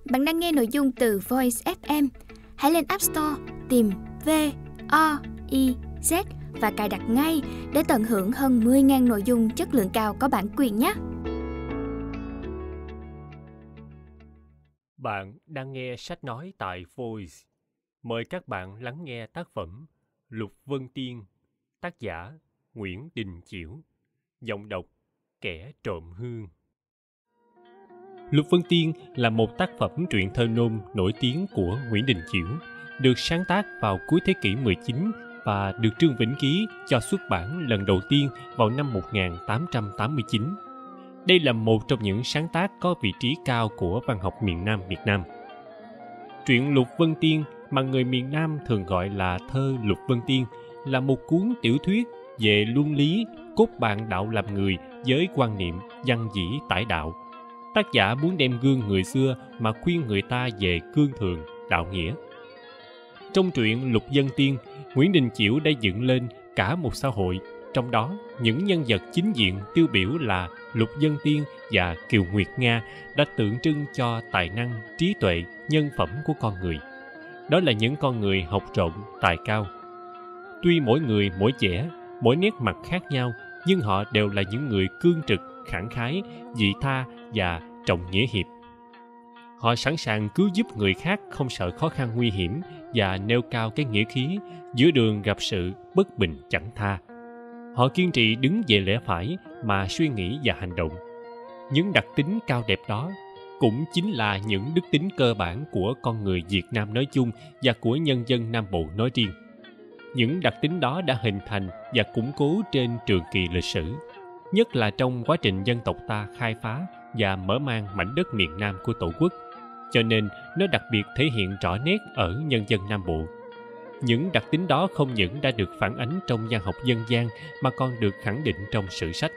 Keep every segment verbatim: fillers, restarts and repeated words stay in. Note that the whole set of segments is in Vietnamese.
Bạn đang nghe nội dung từ Voice ép em. Hãy lên App Store tìm V O I Z và cài đặt ngay để tận hưởng hơn mười nghìn nội dung chất lượng cao có bản quyền nhé. Bạn đang nghe sách nói tại Voice. Mời các bạn lắng nghe tác phẩm Lục Vân Tiên, tác giả Nguyễn Đình Chiểu, giọng đọc Kẻ Trộm Hương. Lục Vân Tiên là một tác phẩm truyện thơ nôm nổi tiếng của Nguyễn Đình Chiểu, được sáng tác vào cuối thế kỷ mười chín và được Trương Vĩnh ký cho xuất bản lần đầu tiên vào năm một nghìn tám trăm tám mươi chín. Đây là một trong những sáng tác có vị trí cao của văn học miền Nam Việt Nam. Truyện Lục Vân Tiên mà người miền Nam thường gọi là thơ Lục Vân Tiên là một cuốn tiểu thuyết về luân lý, cốt bạn đạo làm người với quan niệm văn dĩ tải đạo. Tác giả muốn đem gương người xưa mà khuyên người ta về cương thường, đạo nghĩa. Trong truyện Lục Vân Tiên, Nguyễn Đình Chiểu đã dựng lên cả một xã hội, trong đó những nhân vật chính diện tiêu biểu là Lục Vân Tiên và Kiều Nguyệt Nga đã tượng trưng cho tài năng, trí tuệ, nhân phẩm của con người. Đó là những con người học rộng, tài cao. Tuy mỗi người mỗi vẻ, mỗi nét mặt khác nhau, nhưng họ đều là những người cương trực, khẳng khái, vị tha và trọng nghĩa hiệp. Họ sẵn sàng cứu giúp người khác không sợ khó khăn nguy hiểm và nêu cao cái nghĩa khí, giữa đường gặp sự bất bình chẳng tha. Họ kiên trì đứng về lẽ phải mà suy nghĩ và hành động. Những đặc tính cao đẹp đó cũng chính là những đức tính cơ bản của con người Việt Nam nói chung và của nhân dân Nam Bộ nói riêng. Những đặc tính đó đã hình thành và củng cố trên trường kỳ lịch sử, nhất là trong quá trình dân tộc ta khai phá và mở mang mảnh đất miền Nam của Tổ quốc, cho nên nó đặc biệt thể hiện rõ nét ở nhân dân Nam Bộ. Những đặc tính đó không những đã được phản ánh trong văn học dân gian mà còn được khẳng định trong sử sách.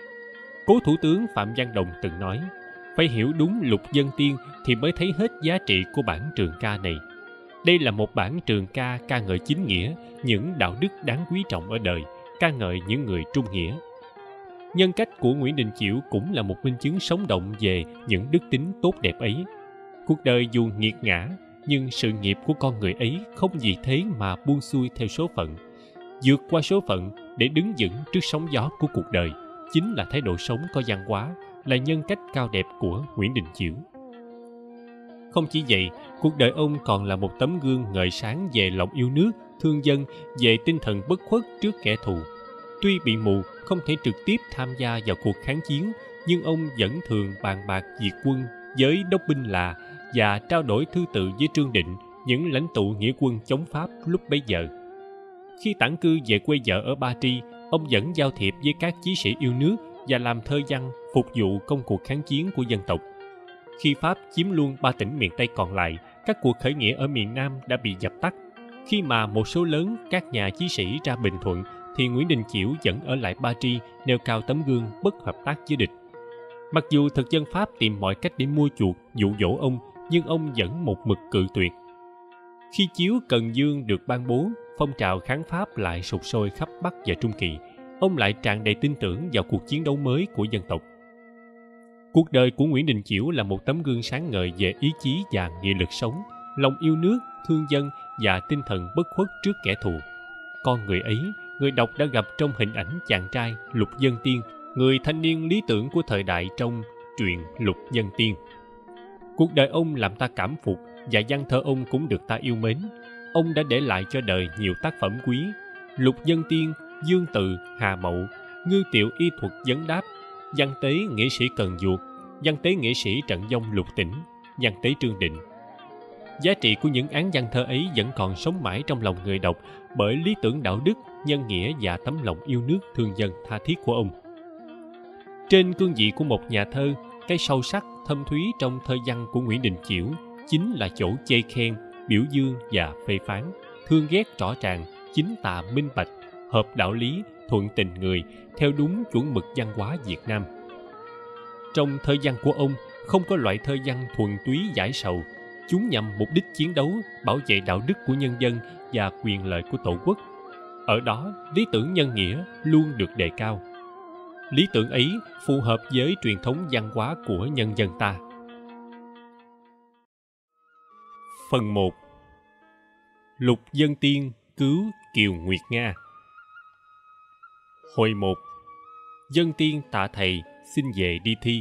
Cố Thủ tướng Phạm Văn Đồng từng nói, phải hiểu đúng Lục Vân Tiên thì mới thấy hết giá trị của bản trường ca này. Đây là một bản trường ca ca ngợi chính nghĩa, những đạo đức đáng quý trọng ở đời, ca ngợi những người trung nghĩa. Nhân cách của Nguyễn Đình Chiểu cũng là một minh chứng sống động về những đức tính tốt đẹp ấy. Cuộc đời dù nghiệt ngã, nhưng sự nghiệp của con người ấy không vì thế mà buông xuôi theo số phận. Vượt qua số phận để đứng vững trước sóng gió của cuộc đời chính là thái độ sống có văn hóa, là nhân cách cao đẹp của Nguyễn Đình Chiểu. Không chỉ vậy, cuộc đời ông còn là một tấm gương ngời sáng về lòng yêu nước, thương dân, về tinh thần bất khuất trước kẻ thù. Tuy bị mù, không thể trực tiếp tham gia vào cuộc kháng chiến, nhưng ông vẫn thường bàn bạc diệt quân với đốc binh là và trao đổi thư tự với Trương Định, những lãnh tụ nghĩa quân chống Pháp lúc bấy giờ. Khi tản cư về quê vợ ở Ba Tri, ông vẫn giao thiệp với các chí sĩ yêu nước và làm thơ văn phục vụ công cuộc kháng chiến của dân tộc. Khi Pháp chiếm luôn ba tỉnh miền Tây còn lại, các cuộc khởi nghĩa ở miền Nam đã bị dập tắt. Khi mà một số lớn các nhà chí sĩ ra Bình Thuận, thì Nguyễn Đình Chiểu vẫn ở lại Ba Tri nêu cao tấm gương bất hợp tác với địch. Mặc dù thực dân Pháp tìm mọi cách để mua chuộc, dụ dỗ ông, nhưng ông vẫn một mực cự tuyệt. Khi chiếu Cần Dương được ban bố, phong trào kháng Pháp lại sục sôi khắp Bắc và Trung Kỳ. Ông lại tràn đầy tin tưởng vào cuộc chiến đấu mới của dân tộc. Cuộc đời của Nguyễn Đình Chiểu là một tấm gương sáng ngời về ý chí và nghị lực sống, lòng yêu nước, thương dân và tinh thần bất khuất trước kẻ thù. Con người ấy, người đọc đã gặp trong hình ảnh chàng trai Lục Vân Tiên, người thanh niên lý tưởng của thời đại trong truyện Lục Vân Tiên. Cuộc đời ông làm ta cảm phục và văn thơ ông cũng được ta yêu mến. Ông đã để lại cho đời nhiều tác phẩm quý: Lục Vân Tiên, Dương Từ, Hà Mậu, Ngư Tiệu y thuật vấn đáp, Văn tế nghĩa sĩ Cần Duộc, Văn tế nghĩa sĩ Trận Vong Lục Tỉnh, Văn tế Trương Định. Giá trị của những án văn thơ ấy vẫn còn sống mãi trong lòng người đọc bởi lý tưởng đạo đức, nhân nghĩa và tấm lòng yêu nước thương dân tha thiết của ông. Trên cương vị của một nhà thơ, cái sâu sắc, thâm thúy trong thơ văn của Nguyễn Đình Chiểu chính là chỗ chê khen, biểu dương và phê phán, thương ghét rõ ràng, chính tà minh bạch, hợp đạo lý, thuận tình người, theo đúng chuẩn mực văn hóa Việt Nam. Trong thơ văn của ông, không có loại thơ văn thuần túy giải sầu. Chúng nhằm mục đích chiến đấu, bảo vệ đạo đức của nhân dân và quyền lợi của Tổ quốc. Ở đó, lý tưởng nhân nghĩa luôn được đề cao. Lý tưởng ấy phù hợp với truyền thống văn hóa của nhân dân ta. Phần một. Lục Vân Tiên cứu Kiều Nguyệt Nga. Hồi một. Vân Tiên tạ thầy xin về đi thi.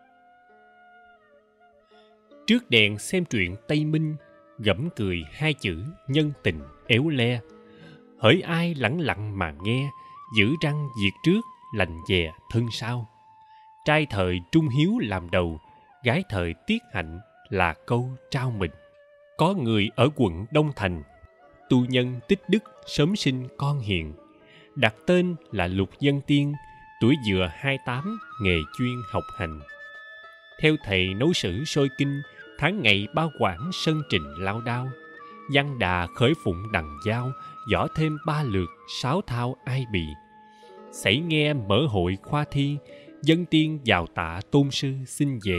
Trước đèn xem truyện Tây Minh, gẫm cười hai chữ nhân tình éo le. Hỡi ai lẳng lặng mà nghe, giữ răng diệt trước, lành dè thân sau. Trai thời trung hiếu làm đầu, gái thời tiết hạnh là câu trao mình. Có người ở quận Đông Thành, tu nhân tích đức sớm sinh con hiền, đặt tên là Lục Vân Tiên, tuổi vừa hai tám, nghề chuyên học hành. Theo thầy nấu sử sôi kinh, tháng ngày bao quản sân trình lao đao. Văn đà khởi phụng đằng giao, võ thêm ba lượt sáu thao ai bì. Xảy nghe mở hội khoa thi, Vân Tiên vào tạ tôn sư xin về.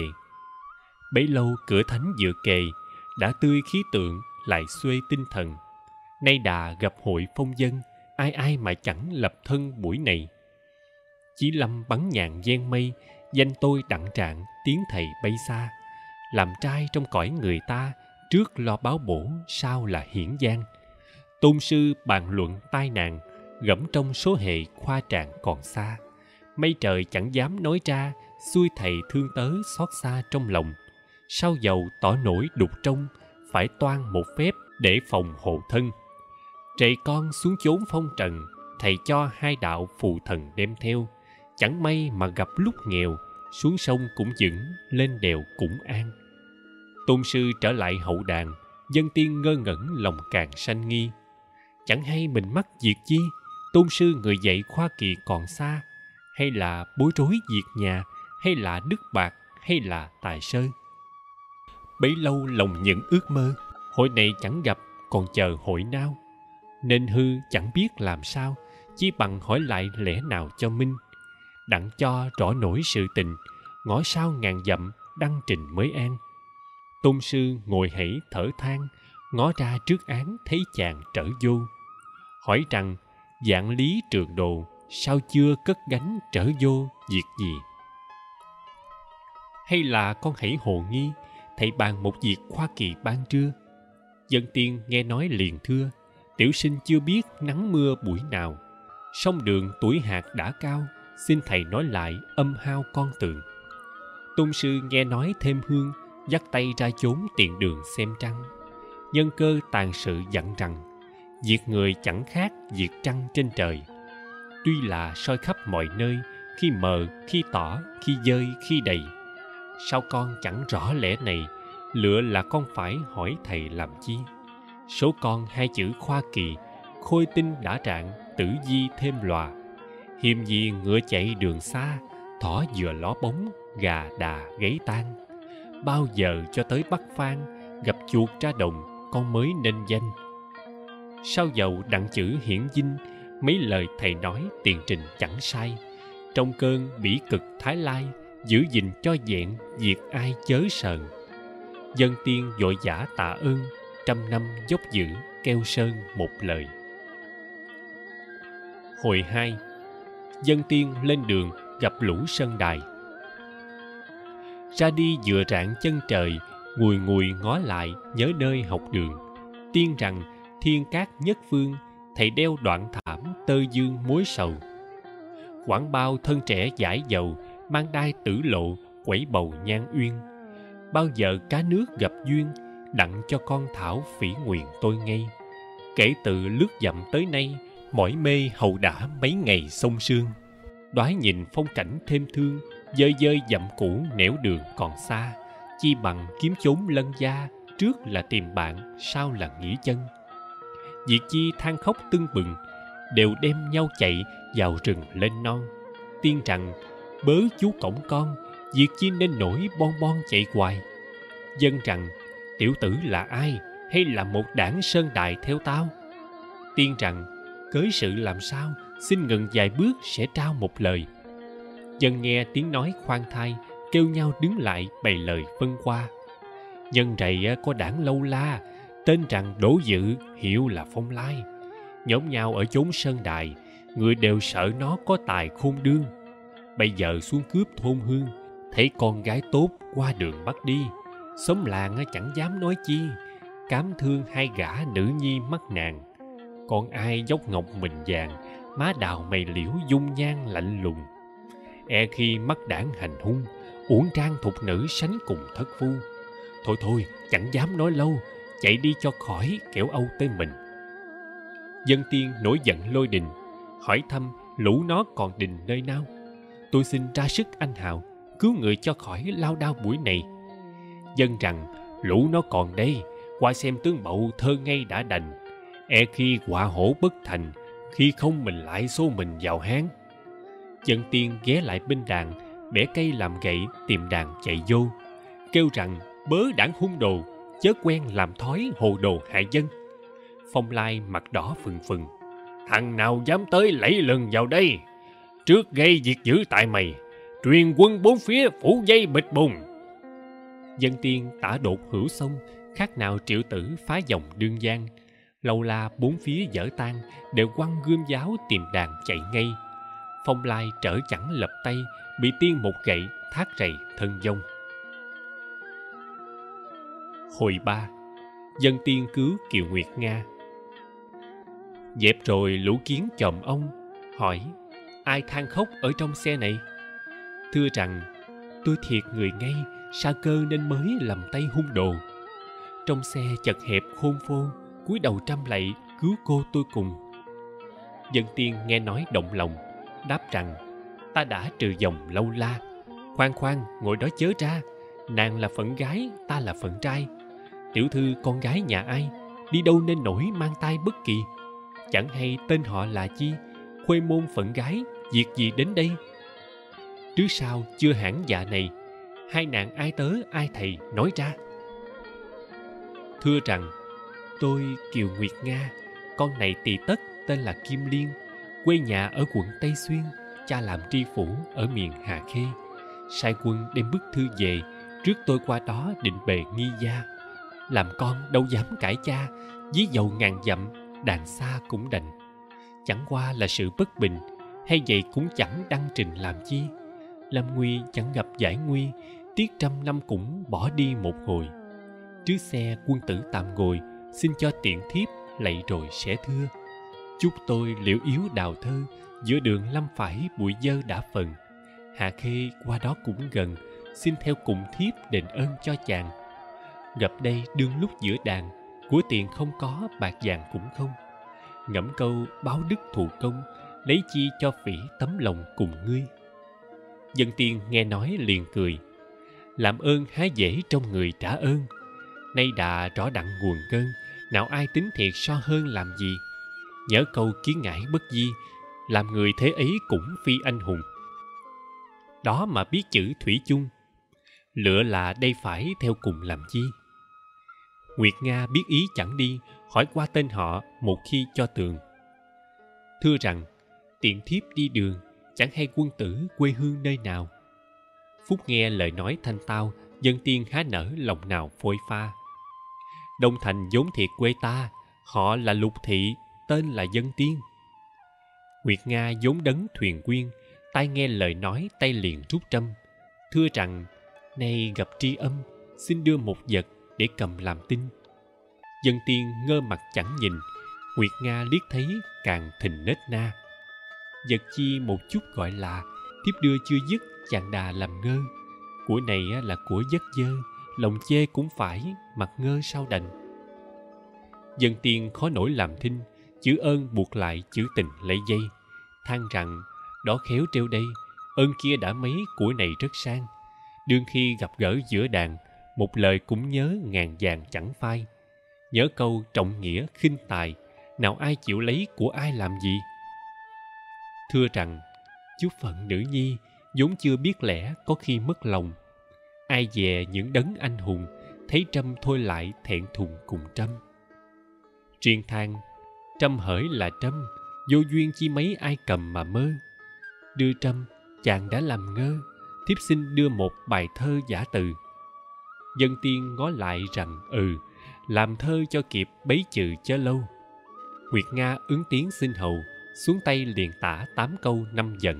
Bấy lâu cửa thánh vừa kề, đã tươi khí tượng lại xuê tinh thần. Nay đà gặp hội phong dân, ai ai mà chẳng lập thân buổi này. Chí lâm bắn nhạn gian mây, danh tôi đặng trạng tiếng thầy bay xa. Làm trai trong cõi người ta, trước lo báo bổ, sau là hiển giang. Tôn sư bàn luận tai nạn, gẫm trong số hệ khoa tràng còn xa. Mây trời chẳng dám nói ra, xuôi thầy thương tớ xót xa trong lòng. Sao dầu tỏ nổi đục trong, phải toan một phép để phòng hộ thân. Trệ con xuống chốn phong trần, thầy cho hai đạo phù thần đem theo. Chẳng may mà gặp lúc nghèo, xuống sông cũng vững, lên đèo cũng an. Tôn sư trở lại hậu đàn, Vân Tiên ngơ ngẩn lòng càng sanh nghi. Chẳng hay mình mắc việc chi, tôn sư người dạy khoa kỳ còn xa, hay là bối rối việc nhà, hay là đức bạc, hay là tài sơ. Bấy lâu lòng những ước mơ, hội này chẳng gặp, còn chờ hội nào. Nên hư chẳng biết làm sao, chỉ bằng hỏi lại lẽ nào cho minh. Đặng cho rõ nổi sự tình, ngõ sau ngàn dặm đăng trình mới an. Tôn sư ngồi hãy thở than, ngó ra trước án thấy chàng trở vô. Hỏi rằng vạn lý trường đồ, sao chưa cất gánh trở vô việc gì? Hay là con hãy hồ nghi, thầy bàn một việc khoa kỳ ban trưa. Vân Tiên nghe nói liền thưa, tiểu sinh chưa biết nắng mưa buổi nào. Sông đường tuổi hạt đã cao, xin thầy nói lại âm hao con tường. Tôn sư nghe nói thêm hương, dắt tay ra chốn tiện đường xem trăng. Nhân cơ tàn sự dặn rằng, việc người chẳng khác việc trăng trên trời. Tuy là soi khắp mọi nơi, khi mờ, khi tỏ, khi dơi, khi đầy. Sao con chẳng rõ lẽ này, lựa là con phải hỏi thầy làm chi? Số con hai chữ khoa kỳ, khôi tinh đã trạng, tử di thêm lòa. Hiềm gì ngựa chạy đường xa, thỏ vừa ló bóng, gà đà gáy tan. Bao giờ cho tới Bắc Phan, gặp chuột ra đồng, con mới nên danh. Sao dầu đặng chữ hiển dinh, mấy lời thầy nói tiền trình chẳng sai. Trong cơn bỉ cực thái lai, giữ gìn cho vẹn việc ai chớ sờn. Vân Tiên vội vã tạ ơn, trăm năm dốc giữ keo sơn một lời. Hồi hai. Vân Tiên lên đường gặp lũ Sơn Đài. Ra đi vừa rạng chân trời, ngùi ngùi ngó lại nhớ nơi học đường. Tiên rằng thiên cát nhất phương, thầy đeo đoạn thảm tơ dương mối sầu. Quảng bao thân trẻ giải dầu, mang đai tử lộ quẩy bầu nhan uyên. Bao giờ cá nước gặp duyên, đặng cho con thảo phỉ nguyện tôi ngay. Kể từ lướt dặm tới nay, mỏi mê hầu đã mấy ngày sông sương. Đoái nhìn phong cảnh thêm thương, dơi dơi dặm cũ nẻo đường còn xa. Chi bằng kiếm chốn lân gia, trước là tìm bạn, sau là nghỉ chân. Việc chi than khóc tưng bừng, đều đem nhau chạy vào rừng lên non. Tiên rằng bớ chú cổng con, việc chi nên nổi bon bon chạy hoài. Dân rằng tiểu tử là ai, hay là một đảng Sơn Đài theo tao? Tiên rằng cớ sự làm sao, xin ngừng vài bước sẽ trao một lời. Dân nghe tiếng nói khoan thai, kêu nhau đứng lại bày lời phân qua. Nhân rầy có đảng Lâu La, tên rằng Đỗ Dự, hiệu là Phong Lai. Nhóm nhau ở chốn Sơn Đài, người đều sợ nó có tài khôn đương. Bây giờ xuống cướp thôn hương, thấy con gái tốt qua đường bắt đi, xóm làng chẳng dám nói chi. cám thương hai gã nữ nhi mắc nạn. Còn ai dốc ngọc mình vàng, má đào mày liễu dung nhan lạnh lùng. E khi mắc đảng hành hung, uổng trang thục nữ sánh cùng thất phu. Thôi thôi, chẳng dám nói lâu, chạy đi cho khỏi kẻo âu tới mình. Dân tiên nổi giận lôi đình, hỏi thăm lũ nó còn đình nơi nào. Tôi xin ra sức anh hào, cứu người cho khỏi lao đao buổi này. Dân rằng lũ nó còn đây, qua xem tướng Bậu thơ ngay đã đành. E khi họa hổ bất thành, khi không mình lại xô mình vào hang. Dân tiên ghé lại bên đàn, bẻ cây làm gậy tìm đàn chạy vô, kêu rằng bớ đảng hung đồ, chớ quen làm thói hồ đồ hại dân. Phong Lai mặt đỏ phừng phừng. Thằng nào dám tới lẫy lừng vào đây, trước gây việc dữ tại mày, truyền quân bốn phía phủ dây bịch bùng. Dân tiên tả đột hữu sông, khác nào triệu tử phá dòng đương giang. Lâu la bốn phía dở tan, đều quăng gươm giáo tìm đàn chạy ngay. Phong Lai trở chẳng lập tay, bị tiên một gậy thác rầy thân vong. Hồi ba, dân tiên cứu Kiều Nguyệt Nga. Dẹp rồi lũ kiến chòm ông, hỏi ai than khóc ở trong xe này. Thưa rằng tôi thiệt người ngay, sa cơ nên mới lầm tay hung đồ. Trong xe chật hẹp khôn phô, cúi đầu trăm lạy cứu cô tôi cùng. Dân tiên nghe nói động lòng, đáp rằng ta đã trừ dòng lâu la. Khoan khoan, ngồi đó chớ ra, nàng là phận gái, ta là phận trai. Tiểu thư con gái nhà ai, đi đâu nên nổi mang tai bất kỳ. Chẳng hay tên họ là chi, khuê môn phận gái, việc gì đến đây. Trước sau chưa hẳn dạ này, hai nàng ai tớ ai thầy nói ra. Thưa rằng tôi Kiều Nguyệt Nga, con này tỳ tất tên là Kim Liên, quê nhà ở quận Tây Xuyên, cha làm tri phủ ở miền Hà Khê. Sai quân đem bức thư về, trước tôi qua đó định bề nghi gia. Làm con đâu dám cãi cha, dí dầu ngàn dặm, đàn xa cũng đành. Chẳng qua là sự bất bình, hay vậy cũng chẳng đăng trình làm chi. Lâm nguy chẳng gặp giải nguy, tiếc trăm năm cũng bỏ đi một hồi. Trước xe quân tử tạm ngồi, xin cho tiện thiếp lạy rồi sẽ thưa. Chúc tôi liễu yếu đào thơ, giữa đường lâm phải bụi dơ đã phần. Hà Khê qua đó cũng gần, xin theo cùng thiếp đền ơn cho chàng. Gặp đây đương lúc giữa đàn, của tiền không có, bạc vàng cũng không. Ngẫm câu báo đức thù công, lấy chi cho phỉ tấm lòng cùng ngươi. Dân tiên nghe nói liền cười. Làm ơn há dễ trong người trả ơn. Nay đã rõ đặng nguồn cơn, nào ai tính thiệt so hơn làm gì. Nhớ câu kiến ngãi bất di, làm người thế ấy cũng phi anh hùng. Đó mà biết chữ thủy chung, lựa là đây phải theo cùng làm chi. Nguyệt Nga biết ý chẳng đi, hỏi qua tên họ một khi cho tường. Thưa rằng tiện thiếp đi đường, chẳng hay quân tử quê hương nơi nào. Phúc nghe lời nói thanh tao, dân tiên há nở lòng nào phôi pha. Đông Thành vốn thiệt quê ta, họ là Lục Thị, tên là Dân Tiên. Nguyệt Nga vốn đấng thuyền quyên, tai nghe lời nói tay liền rút trâm. Thưa rằng nay gặp tri âm, xin đưa một vật để cầm làm tin. Dân Tiên ngơ mặt chẳng nhìn, Nguyệt Nga liếc thấy càng thình nết na. Vật chi một chút gọi là, thiếp đưa chưa dứt chàng đà làm ngơ. Của này là của giấc dơ, lòng chê cũng phải, mặt ngơ sao đành. Dân Tiên khó nổi làm thinh, chữ ơn buộc lại chữ tình lấy dây. Than rằng đó khéo treo đây, ơn kia đã mấy, của này rất sang. Đương khi gặp gỡ giữa đàn, một lời cũng nhớ ngàn vàng chẳng phai. Nhớ câu trọng nghĩa khinh tài, nào ai chịu lấy của ai làm gì. Thưa rằng chút phận nữ nhi, vốn chưa biết lẽ có khi mất lòng. Ai dè những đấng anh hùng, thấy trâm thôi lại thẹn thùng cùng trâm. Riêng than trâm hỡi là trâm, vô duyên chi mấy ai cầm mà mơ. Đưa trâm chàng đã làm ngơ, thiếp xin đưa một bài thơ giả từ. Dân Tiên ngó lại rằng ừ, làm thơ cho kịp bấy chừ chớ lâu. Nguyệt Nga ứng tiếng xin hầu, xuống tay liền tả tám câu năm dần.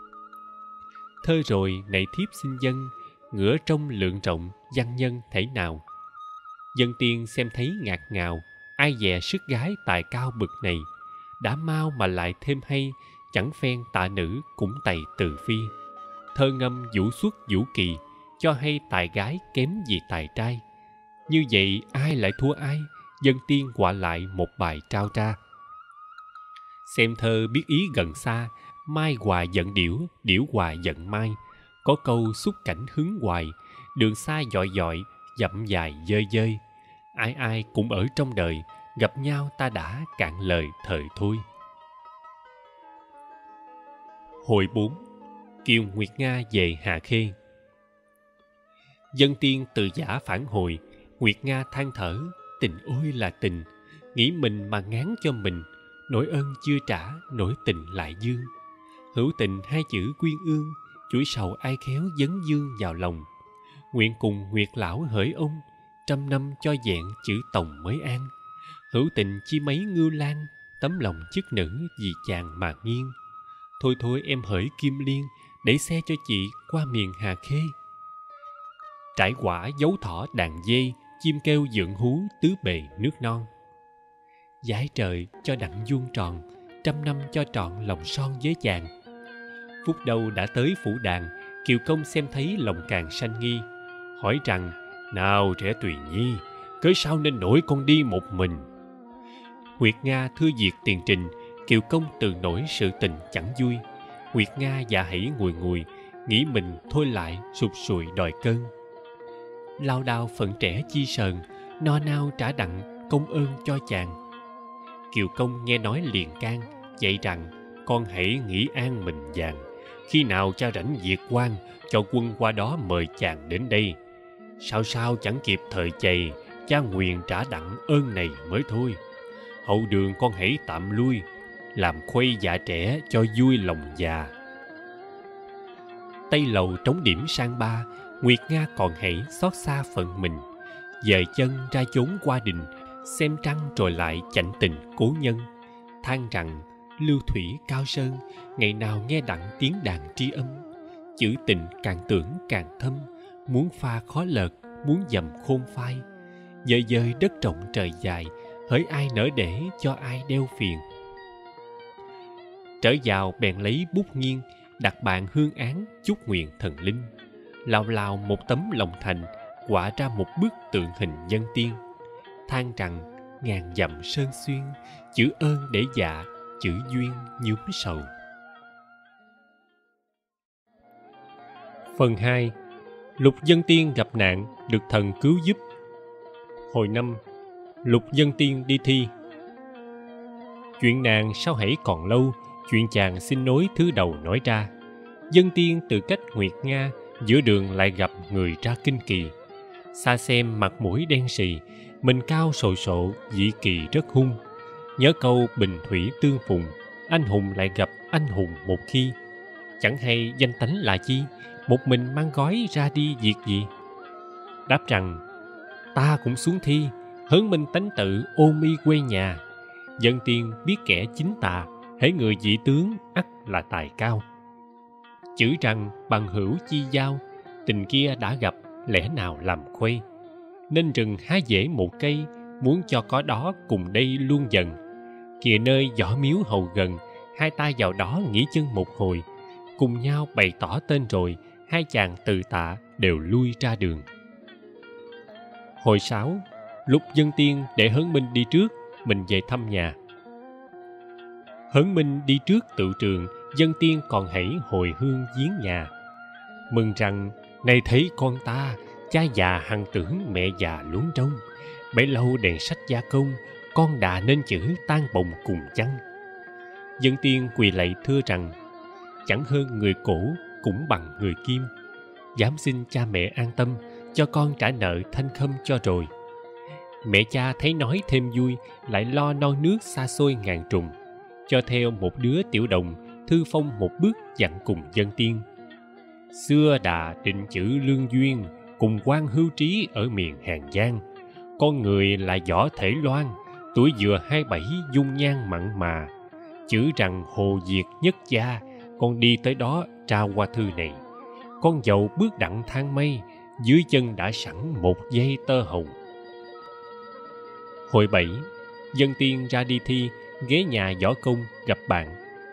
Thơ rồi này thiếp xin dân, ngửa trong lượng rộng văn nhân thể nào. Dân tiên xem thấy ngạc ngào, ai dè sức gái tài cao bực này, đã mau mà lại thêm hay, chẳng phen tạ nữ cũng tày từ phi. Thơ ngâm vũ xuất vũ kỳ, cho hay tài gái kém gì tài trai. Như vậy ai lại thua ai, dân tiên họa lại một bài trao tra. Xem thơ biết ý gần xa, mai hòa giận điểu, điểu hòa giận mai. Có câu xúc cảnh hứng hoài, đường xa dọi dọi, dặm dài dơi dơi. Ai ai cũng ở trong đời, gặp nhau ta đã cạn lời thời thôi. Hồi bốn. Kiều Nguyệt Nga về Hà Khê. Dân tiên từ giả phản hồi, Nguyệt Nga than thở, tình ôi là tình, nghĩ mình mà ngán cho mình, nỗi ơn chưa trả, nỗi tình lại dương. Hữu tình hai chữ quyên ương, chuỗi sầu ai khéo dấn dương vào lòng. Nguyện cùng Nguyệt lão hỡi ông, trăm năm cho vẹn chữ tòng mới an. Hữu tình chi mấy ngưu lang, tấm lòng chức nữ vì chàng mà nghiêng. Thôi thôi em hỡi Kim Liên, để xe cho chị qua miền Hà Khê. Trải quả dấu thỏ đàn dê, chim kêu dượng hú tứ bề nước non. Dải trời cho đặng vuông tròn, trăm năm cho trọn lòng son với chàng. Phút đâu đã tới phủ đàn, Kiều Công xem thấy lòng càng sanh nghi, hỏi rằng: nào trẻ Tùy Nhi, cớ sao nên nổi con đi một mình? Nguyệt Nga thưa việc tiền trình, Kiều Công từ nổi sự tình chẳng vui. Nguyệt Nga dạ hãy ngùi ngùi, nghĩ mình thôi lại sụp sùi đòi cơn. Lao đao phận trẻ chi sờn, no nao trả đặng công ơn cho chàng. Kiều Công nghe nói liền can, dạy rằng: con hãy nghĩ an mình vàng, khi nào cha rảnh việc quan, cho quân qua đó mời chàng đến đây. Sao sao chẳng kịp thời chày, cha nguyền trả đặng ơn này mới thôi. Hậu đường con hãy tạm lui, làm khuây dạ trẻ cho vui lòng già. Tây lầu trống điểm sang ba, Nguyệt Nga còn hãy xót xa phận mình, dời chân ra chốn qua đình, xem trăng rồi lại chạnh tình cố nhân. Than rằng lưu thủy cao sơn, ngày nào nghe đặng tiếng đàn tri âm. Chữ tình càng tưởng càng thâm, muốn pha khó lợt, muốn dầm khôn phai. Dời dời đất rộng trời dài, hỡi ai nỡ để cho ai đeo phiền. Trở vào bèn lấy bút nghiêng, đặt bàn hương án chúc nguyện thần linh. Lào lào một tấm lòng thành, họa ra một bức tượng hình nhân tiên. Than rằng ngàn dặm sơn xuyên, chữ ơn để dạ, chữ duyên nhuốm sầu. Phần hai. Lục Dân Tiên gặp nạn, được thần cứu giúp. Hồi năm. Lục Dân Tiên đi thi. Chuyện nàng sao hãy còn lâu, chuyện chàng xin nối thứ đầu nói ra. Dân Tiên từ cách Nguyệt Nga, giữa đường lại gặp người ra kinh kỳ. Xa xem mặt mũi đen sì, mình cao sồ sộ, dị kỳ rất hung. Nhớ câu bình thủy tương phùng, anh hùng lại gặp anh hùng một khi. Chẳng hay danh tánh là chi, một mình mang gói ra đi việc gì? Đáp rằng: ta cũng xuống thi, hớn minh tánh tự ô mi quê nhà. Dân Tiên biết kẻ chính tà, hễ người dị tướng ắt là tài cao. Chữ rằng bằng hữu chi giao, tình kia đã gặp lẽ nào làm khuây. Nên rừng há dễ một cây, muốn cho có đó cùng đây luôn dần. Kìa nơi võ miếu hầu gần, hai ta vào đó nghỉ chân một hồi. Cùng nhau bày tỏ tên rồi, hai chàng từ tạ đều lui ra đường. Hồi sáu. Lục Dân Tiên để Hớn Minh đi trước, mình về thăm nhà. Hớn Minh đi trước tự trường, Dân Tiên còn hãy hồi hương viếng nhà. Mừng rằng này thấy con ta, cha già hằng tưởng mẹ già luống trông. Bấy lâu đèn sách gia công, con đà nên chữ tan bồng cùng chăng. Dân Tiên quỳ lạy thưa rằng: chẳng hơn người cổ, cũng bằng người kim. Dám xin cha mẹ an tâm, cho con trả nợ thanh khâm cho rồi. Mẹ cha thấy nói thêm vui, lại lo non nước xa xôi ngàn trùng. Cho theo một đứa tiểu đồng, thư phong một bước dặn cùng Dân Tiên: xưa đà định chữ lương duyên, cùng quan hưu trí ở miền Hàng Giang. Con người là võ thể loan, tuổi vừa hai bảy dung nhan mặn mà. Chữ rằng hồ diệt nhất gia, con đi tới đó trao qua thư này. Con dậu bước đặng thang mây, dưới chân đã sẵn một dây tơ hồng. Hồi bảy, dân tiên ra đi thi, ghé nhà võ công gặp bạn.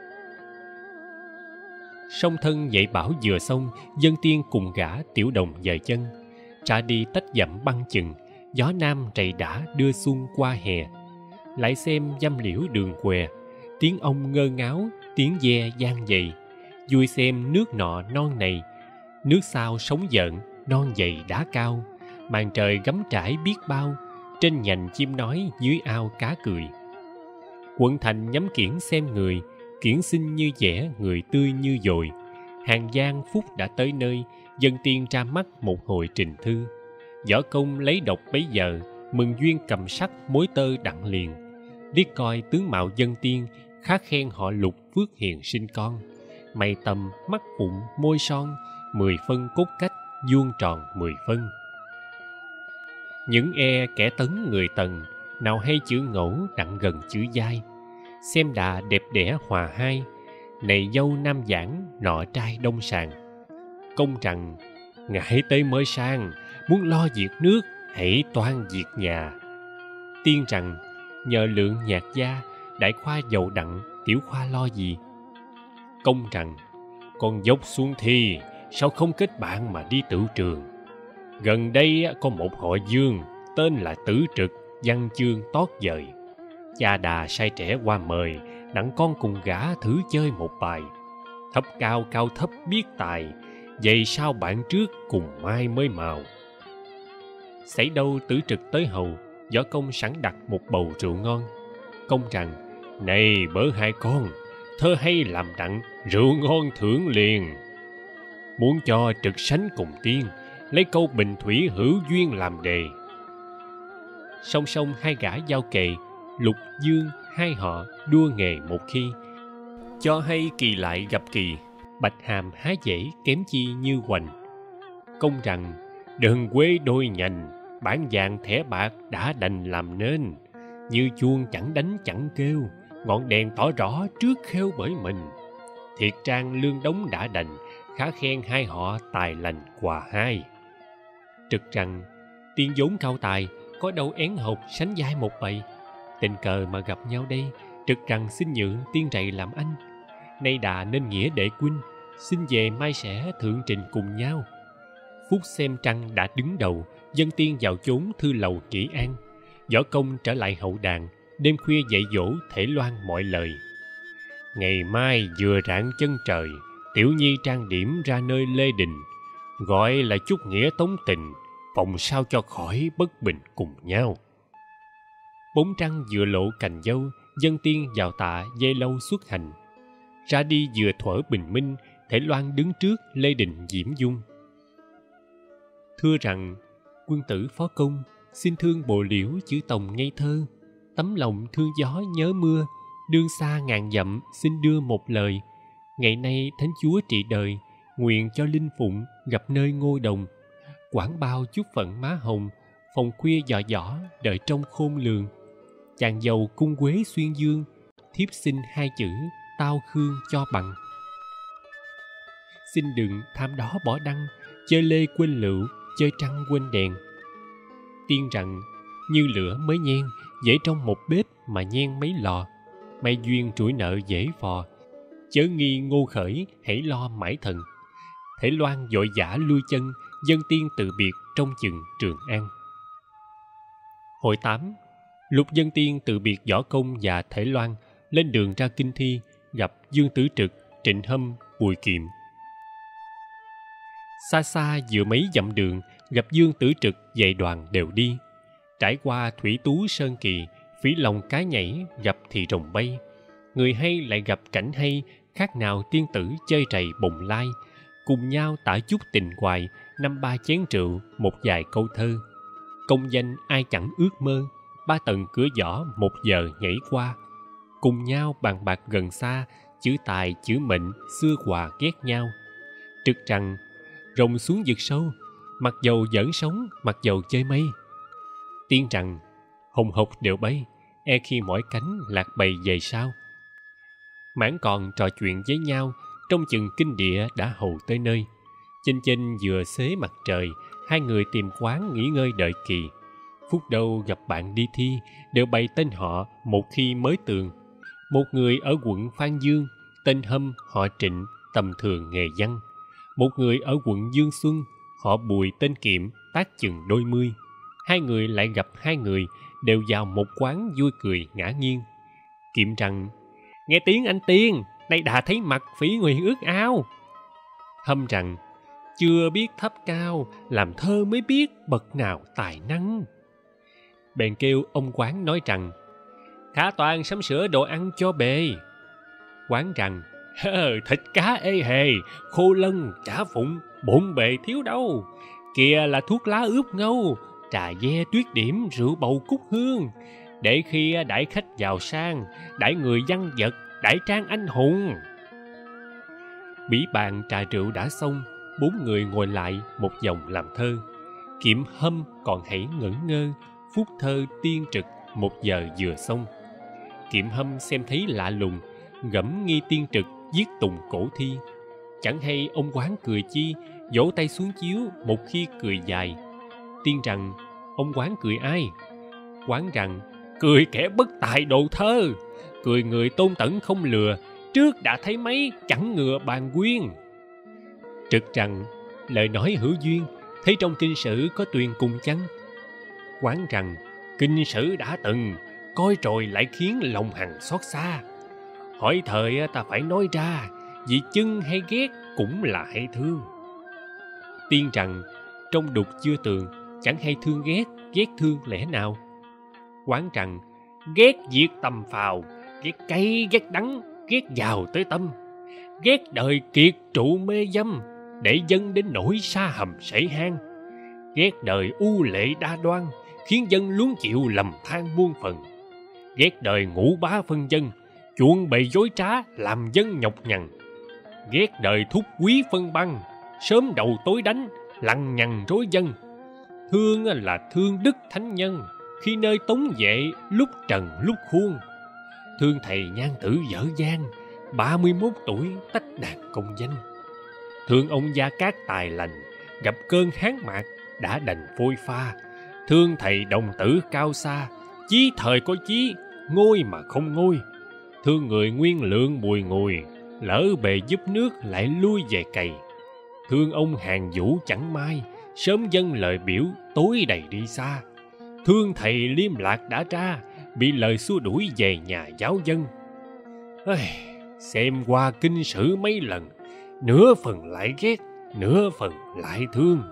Song thân dạy bảo vừa xong, dân tiên cùng gã tiểu đồng dời chân. Ra đi tách dặm băng chừng, gió nam rầy đã đưa xuân qua hè. Lại xem dăm liễu đường què, tiếng ong ngơ ngáo, tiếng ve vang dậy. Vui xem nước nọ non này, nước sao sống giận, non dày đá cao. Màn trời gấm trải biết bao, trên nhành chim nói, dưới ao cá cười. Quận thành nhắm kiển xem người, kiển xinh như vẽ, người tươi như dồi. Hàng giang phúc đã tới nơi, dân tiên ra mắt một hồi trình thư. Võ công lấy độc bấy giờ, mừng duyên cầm sắc mối tơ đặng liền. Liếc coi tướng mạo dân tiên, khá khen họ Lục phước hiền sinh con. Mày tầm, mắt phụng, môi son, mười phân cốt cách, vuông tròn mười phân. Những e kẻ tấn người Tần, nào hay chữ ngẫu đặng gần chữ giai. Xem đà đẹp đẽ hòa hai, này dâu nam giảng, nọ trai đông sàng. Công rằng, ngại tới mới sang, muốn lo việc nước, hãy toan việc nhà. Tiên rằng, nhờ lượng nhạc gia, đại khoa giàu đặng, tiểu khoa lo gì. Công rằng, con dốc xuống thi, sao không kết bạn mà đi tự trường. Gần đây có một họ Dương, tên là Tử Trực, văn chương tót vời. Cha đà sai trẻ qua mời, đặng con cùng gã thử chơi một bài. Thấp cao cao thấp biết tài, vậy sao bạn trước cùng mai mới màu. Xảy đâu Tử Trực tới hầu, võ công sẵn đặt một bầu rượu ngon. Công rằng, này bớ hai con, thơ hay làm đặng, rượu ngon thưởng liền. Muốn cho Trực sánh cùng tiên, lấy câu bình thủy hữu duyên làm đề. Song song hai gã giao kề, Lục Dương hai họ đua nghề một khi. Cho hay kỳ lại gặp kỳ, bạch hàm há dễ kém chi như hoành. Công rằng, đừng quê đôi nhành, bản vàng thẻ bạc đã đành làm nên. Như chuông chẳng đánh chẳng kêu, ngọn đèn tỏ rõ trước khêu bởi mình. Thiệt trang lương đống đã đành, khá khen hai họ tài lành quà hai. Trực rằng, tiên vốn cao tài, có đâu én học sánh vai một bầy. Tình cờ mà gặp nhau đây, Trực rằng xin nhượng tiên rầy làm anh. Nay đà nên nghĩa đệ huynh, xin về mai sẽ thượng trình cùng nhau. Phúc xem trăng đã đứng đầu, dân tiên vào chốn thư lầu kỹ an. Võ công trở lại hậu đàn, đêm khuya dạy dỗ thể loan mọi lời. Ngày mai vừa rạng chân trời, tiểu nhi trang điểm ra nơi lê đình. Gọi là chút nghĩa tống tình, phòng sao cho khỏi bất bình cùng nhau. Bóng trăng vừa lộ cành dâu, dân tiên vào tạ dây lâu xuất hành. Ra đi vừa thuở bình minh, thể loan đứng trước lê đình diễm dung. Thưa rằng, quân tử phó công, xin thương bồ liễu chữ tòng ngây thơ. Tấm lòng thương gió nhớ mưa, đương xa ngàn dặm xin đưa một lời. Ngày nay thánh chúa trị đời, nguyện cho linh phụng gặp nơi ngôi đồng. Quảng bao chút phận má hồng, phòng khuya dọ dõ đợi trong khôn lường. Chàng giàu cung quế xuyên dương, thiếp xin hai chữ tao khương cho bằng. Xin đừng tham đó bỏ đăng, chơi lê quên lựu, chơi trăng quên đèn. Tiên rằng, như lửa mới nhen, dễ trong một bếp mà nhen mấy lò. May duyên trũi nợ dễ phò, chớ nghi ngô khởi hãy lo mãi thần. Thể loan vội vã lui chân, dân tiên từ biệt trong chừng Trường An. Hồi tám, Lục dân tiên từ biệt võ công và Thể loan, lên đường ra kinh thi, gặp Dương Tử Trực, Trịnh Hâm, Bùi Kiệm. Xa xa vừa mấy dặm đường, gặp Dương Tử Trực dạy đoàn đều đi. Trải qua Thủy Tú Sơn Kỳ, Phỉ Lòng Cá Nhảy, gặp thì rồng bay. Người hay lại gặp cảnh hay, khác nào tiên tử chơi trầy bồng lai. Cùng nhau tả chút tình hoài, năm ba chén rượu, một vài câu thơ. Công danh ai chẳng ước mơ, ba tầng cửa võ một giờ nhảy qua. Cùng nhau bàn bạc gần xa, chữ tài chữ mệnh xưa quà ghét nhau. Trực rằng, rồng xuống vực sâu, mặc dầu giỡn sống, mặc dầu chơi mây. Tiên rằng, hồng hộc đều bay, e khi mỏi cánh lạc bầy về sau. Mãn còn trò chuyện với nhau, trong chừng kinh địa đã hầu tới nơi. Chênh chênh vừa xế mặt trời, hai người tìm quán nghỉ ngơi đợi kỳ. Phút đâu gặp bạn đi thi đều bày tên họ một khi mới tường. Một người ở quận Phan Dương, tên Hâm, họ Trịnh, tầm thường nghề văn. Một người ở quận Dương Xuân, họ Bùi, tên Kiệm, tác chừng đôi mươi. Hai người lại gặp hai người đều vào một quán vui cười ngã nghiêng. Kiệm rằng: "Nghe tiếng anh Tiên, nay đã thấy mặt phỉ nguyện ước ao." Hâm rằng: "Chưa biết thấp cao, làm thơ mới biết bậc nào tài năng." Bèn kêu ông quán nói rằng: "Khả toàn sắm sửa đồ ăn cho bề." Quán rằng: "Thịt cá ê hề, khô lân, chả phụng, bộn bề thiếu đâu. Kìa là thuốc lá ướp ngâu, trà ve tuyết điểm, rượu bầu cúc hương. Để khi đãi khách giàu sang, đãi người văn vật, đãi trang anh hùng." Bỉ bàn trà rượu đã xong, bốn người ngồi lại một vòng làm thơ. Kiệm Hâm còn hãy ngẩn ngơ, phút thơ tiên trực một giờ vừa xong. Kiệm Hâm xem thấy lạ lùng, gẫm nghi tiên trực viết tùng cổ thi. Chẳng hay ông quán cười chi, vỗ tay xuống chiếu một khi cười dài. Tiên rằng: "Ông quán cười ai?" Quán rằng: "Cười kẻ bất tài đồ thơ, cười người tôn tẩn không lừa, trước đã thấy mấy chẳng ngừa bàn quyên." Trực rằng: "Lời nói hữu duyên, thấy trong kinh sử có tuyền cùng chăng?" Quán rằng: "Kinh sử đã từng, coi rồi lại khiến lòng hằng xót xa. Hỏi thời ta phải nói ra, vì chưng hay ghét cũng là hay thương." Tiên rằng: "Trong đục chưa tường, chẳng hay thương ghét, ghét thương lẽ nào?" Quán rằng: "Ghét việc tầm phào, ghét cay ghét đắng, ghét giàu tới tâm. Ghét đời kiệt trụ mê dâm, để dân đến nỗi xa hầm sảy hang. Ghét đời u lệ đa đoan, khiến dân luống chịu lầm than muôn phần. Ghét đời ngũ bá phân dân, chuộng bày dối trá làm dân nhọc nhằn. Ghét đời thúc quý phân băng, sớm đầu tối đánh, lằng nhằng rối dân. Thương là thương đức thánh nhân, khi nơi tống vệ lúc trần lúc khuôn. Thương thầy nhan tử dở dang, ba mươi mốt tuổi tách đàn công danh. Thương ông gia cát tài lành, gặp cơn hán mạc đã đành phôi pha. Thương thầy đồng tử cao xa, chí thời có chí, ngôi mà không ngôi. Thương người nguyên lượng bùi ngùi, lỡ bề giúp nước lại lui về cày. Thương ông hàng vũ chẳng mai, sớm dân lời biểu tối đầy đi xa. Thương thầy liêm lạc đã ra, bị lời xua đuổi về nhà giáo dân. Ây, xem qua kinh sử mấy lần, nửa phần lại ghét, nửa phần lại thương."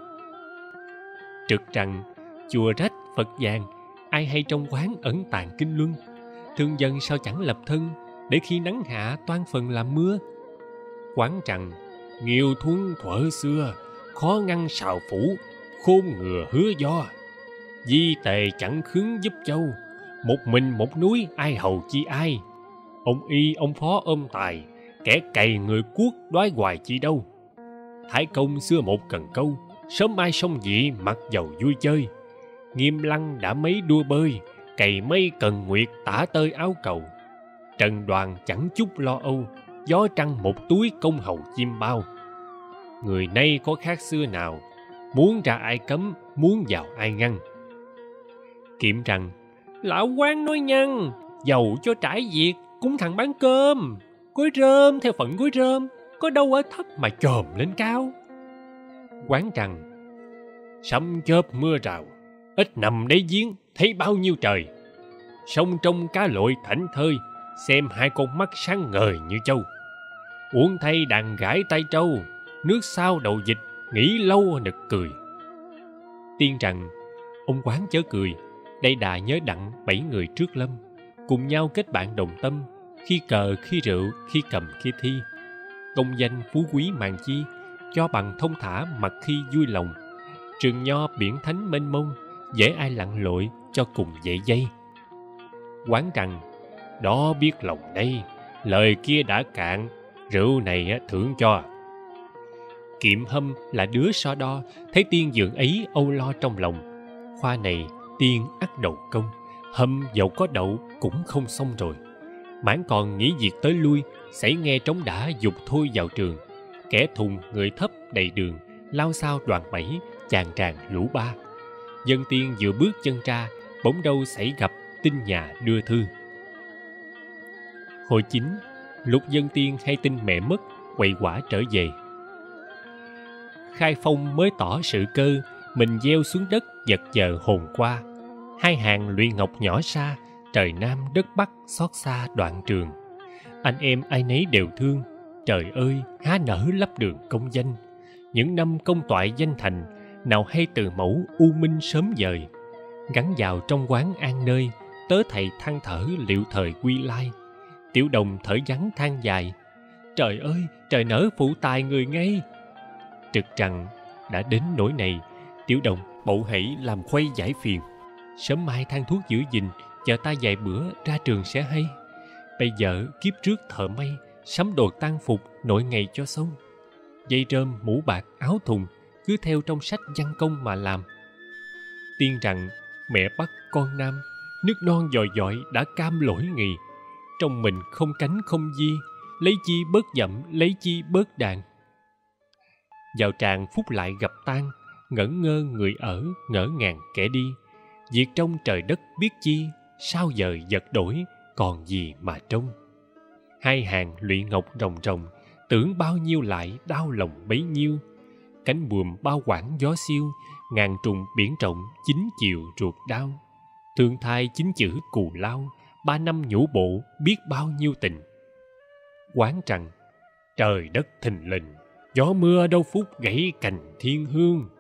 Trực rằng: "Chùa rách Phật vàng, ai hay trong quán ẩn tàng kinh luân. Thương dân sao chẳng lập thân, để khi nắng hạ toan phần làm mưa." Quán rằng: "Nghiêu thuấn thuở xưa, khó ngăn sào phủ, khôn ngừa hứa do. Di tề chẳng khứng giúp châu, một mình một núi ai hầu chi ai. Ông y ông phó ôm tài, kẻ cày người cuốc đoái hoài chi đâu. Thái công xưa một cần câu, sớm mai sông dị mặc dầu vui chơi. Nghiêm lăng đã mấy đua bơi, cày mây cần nguyệt tả tơi áo cầu. Trần đoàn chẳng chút lo âu, gió trăng một túi công hầu chim bao. Người nay có khác xưa nào, muốn ra ai cấm, muốn vào ai ngăn." Kiệm rằng: "Lão quán nói nhăng, dầu cho trải việc cũng thằng bán cơm. Gối rơm theo phận gối rơm, có đâu ở thấp mà chồm lên cao." Quán rằng: "Sấm chớp mưa rào, ít nằm đáy giếng thấy bao nhiêu trời. Sông trong cá lội thảnh thơi, xem hai con mắt sáng ngời như châu. Uống thay đàn gãi tay trâu, nước sao đầu dịch, nghĩ lâu nực cười." Tiên rằng: "Ông quán chớ cười, đây đà nhớ đặng bảy người trước lâm, cùng nhau kết bạn đồng tâm, khi cờ khi rượu khi cầm khi thi. Công danh phú quý màng chi, cho bằng thông thả mặc khi vui lòng. Trường nho biển thánh mênh mông, dễ ai lặn lội cho cùng dậy dây." Quán rằng: "Đó biết lòng đây, lời kia đã cạn, rượu này thưởng cho." Kiệm Hâm là đứa so đo, thấy Tiên dượng ấy âu lo trong lòng. Khoa này Tiên ắt đầu công, Hâm dẫu có đậu cũng không xong rồi. Mãn còn nghĩ việc tới lui, xảy nghe trống đã dục thôi vào trường. Kẻ thùng người thấp đầy đường, lao sao đoàn bảy, chàng tràn lũ ba. Dân Tiên vừa bước chân ra, bỗng đâu xảy gặp tin nhà đưa thư. Hồi chín, Lục Dân Tiên hay tin mẹ mất, quậy quả trở về. Khai Phong mới tỏ sự cơ, mình gieo xuống đất vật giờ hồn qua. Hai hàng lụy ngọc nhỏ xa, trời Nam đất Bắc xót xa đoạn trường. Anh em ai nấy đều thương, trời ơi há nở lấp đường công danh. Những năm công toại danh thành, nào hay từ mẫu u minh sớm dời. Gắn vào trong quán an nơi, tớ thầy than thở liệu thời quy lai. Tiểu Đồng thở vắng than dài, trời ơi trời nở phụ tài người ngay. Trực rằng đã đến nỗi này, Tiểu Đồng bậu hãy làm khuây giải phiền. Sớm mai than thuốc giữ gìn, chờ ta vài bữa ra trường sẽ hay. Bây giờ kiếp trước thợ may, sắm đồ tang phục nội ngày cho xong. Dây rơm, mũ bạc, áo thùng cứ theo trong sách văn công mà làm. Tiên rằng mẹ bắt con nam, nước non dòi dọi đã cam lỗi nghì. Trong mình không cánh không di, lấy chi bớt dậm, lấy chi bớt đàn. Vào tràng phút lại gặp tan, ngẩn ngơ người ở, ngỡ ngàng kẻ đi. Việc trong trời đất biết chi, sao giờ vật đổi, còn gì mà trông. Hai hàng lụy ngọc rồng rồng, tưởng bao nhiêu lại đau lòng bấy nhiêu. Cánh buồm bao quảng gió siêu, ngàn trùng biển rộng chín chiều ruột đau. Thương thai chín chữ cù lao, ba năm nhũ bộ biết bao nhiêu tình. Quán rằng trời đất thình lình, gió mưa đâu phút gãy cành thiên hương.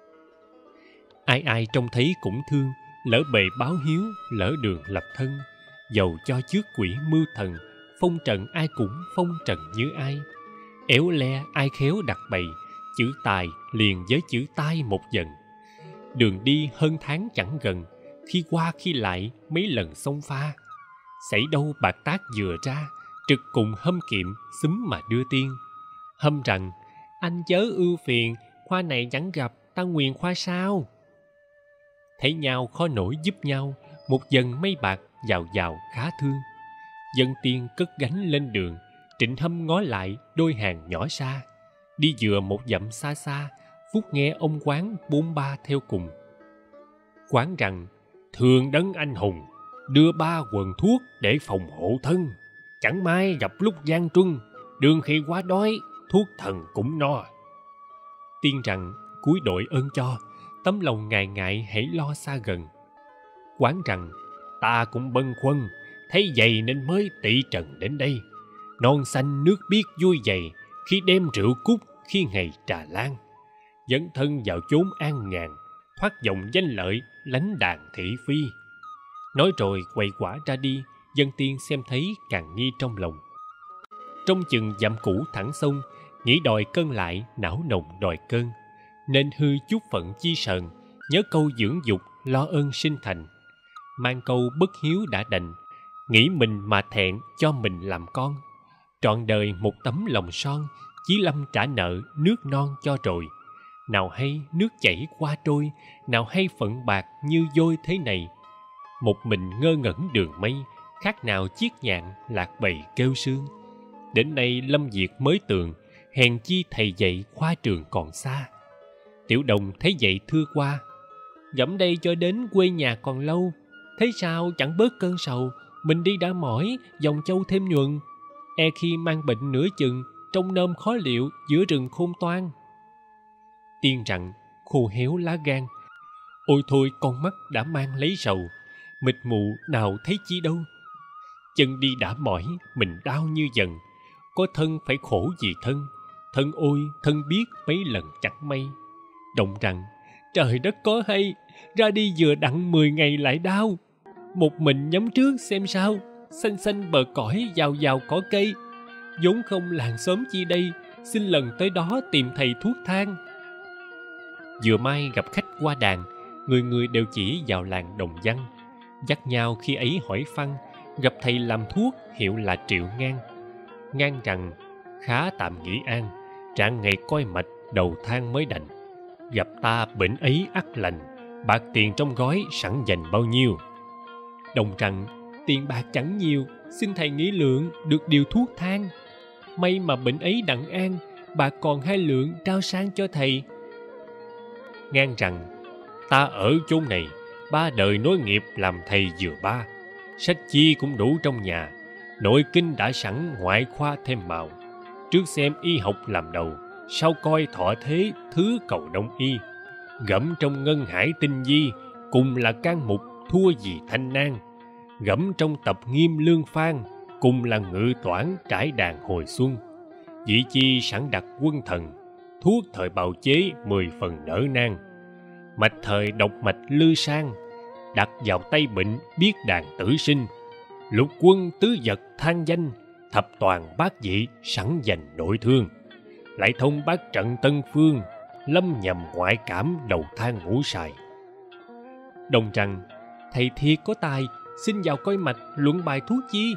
Ai ai trông thấy cũng thương, lỡ bề báo hiếu, lỡ đường lập thân. Dầu cho trước quỷ mưu thần, phong trần ai cũng phong trần như ai. Éo le ai khéo đặt bày, chữ tài liền với chữ tai một dần. Đường đi hơn tháng chẳng gần, khi qua khi lại mấy lần xông pha. Xảy đâu bạc tác vừa ra, trực cùng hâm kiệm xúm mà đưa tiên. Hâm rằng anh chớ ưu phiền, khoa này chẳng gặp, ta nguyền khoa sau. Thấy nhau khó nổi giúp nhau, một dần mây bạc vào vào khá thương. Dân Tiên cất gánh lên đường, Trịnh Hâm ngó lại đôi hàng nhỏ xa. Đi vừa một dặm xa xa, phút nghe ông quán bốn ba theo cùng. Quán rằng thương đấng anh hùng, đưa ba quần thuốc để phòng hộ thân. Chẳng may gặp lúc gian truân, đường khi quá đói, thuốc thần cũng no. Tiên rằng cúi đội ơn cho, tấm lòng ngại ngại hãy lo xa gần. Quán rằng ta cũng bâng khuâng, thấy vậy nên mới tị trần đến đây. Non xanh nước biếc vui dày, khi đem rượu cúc, khi ngày trà lan. Dấn thân vào chốn an nhàn, thoát vọng danh lợi, lánh đàn thị phi. Nói rồi quay quả ra đi, Dân Tiên xem thấy càng nghi trong lòng. Trong chừng dặm cũ thẳng sông, nghĩ đòi cơn lại, não nồng đòi cơn. Nên hư chút phận chi sờn, nhớ câu dưỡng dục, lo ơn sinh thành. Mang câu bất hiếu đã đành, nghĩ mình mà thẹn cho mình làm con. Trọn đời một tấm lòng son, Chí Lâm trả nợ nước non cho rồi. Nào hay nước chảy qua trôi, nào hay phận bạc như vôi thế này. Một mình ngơ ngẩn đường mây, khác nào chiếc nhạn lạc bầy kêu sương. Đến nay lâm diệt mới tường, hèn chi thầy dạy khoa trường còn xa. Tiểu Đồng thấy vậy thưa qua, gẫm đây cho đến quê nhà còn lâu. Thế sao chẳng bớt cơn sầu, mình đi đã mỏi, dòng châu thêm nhuần. E khi mang bệnh nửa chừng, trong nôm khó liệu giữa rừng khôn toan. Tiên rằng khô héo lá gan, ôi thôi con mắt đã mang lấy sầu, mịt mù nào thấy chi đâu. Chân đi đã mỏi, mình đau như dần, có thân phải khổ vì thân. Thân ôi, thân biết mấy lần chẳng may. Động rằng trời đất có hay, ra đi vừa đặng mười ngày lại đau. Một mình nhắm trước xem sao, xanh xanh bờ cõi vào vào cỏ cây. vốn không làng xóm chi đây, xin lần tới đó tìm thầy thuốc thang. Vừa may gặp khách qua đàn, người người đều chỉ vào làng Đồng Văn. Dắt nhau khi ấy hỏi phăn, gặp thầy làm thuốc hiệu là Triệu Ngang. Ngang rằng khá tạm nghỉ an, trạng ngày coi mạch đầu thang mới đành. Gặp ta bệnh ấy ắt lành, bạc tiền trong gói sẵn dành bao nhiêu. Đồng rằng tiền bạc chẳng nhiều, xin thầy nghĩ lượng được điều thuốc thang. May mà bệnh ấy đặng an, bạc còn hai lượng trao sang cho thầy. Ngang rằng Ta ở chốn này, ba đời nối nghiệp làm thầy vừa ba. Sách chi cũng đủ trong nhà, nội kinh đã sẵn, ngoại khoa thêm màu. Trước xem y học làm đầu, sau coi thọ thế thứ cầu đông y. Gẫm trong ngân hải tinh di, cùng là can mục thua gì thanh nan. Gẫm trong tập nghiêm lương phan, cùng là ngự toản trải đàn hồi xuân. Dĩ chi sẵn đặt quân thần, thuốc thời bào chế mười phần nở nang. Mạch thời độc mạch lư sang, đặt vào tay bệnh biết đàn tử sinh. Lục quân tứ vật than danh, thập toàn bát dị sẵn dành nội thương. Lại thông bát trận tân phương, lâm nhầm ngoại cảm đầu thang ngũ sài. Đồng rằng, thầy thiệt có tài, xin vào coi mạch luận bài thuốc chi.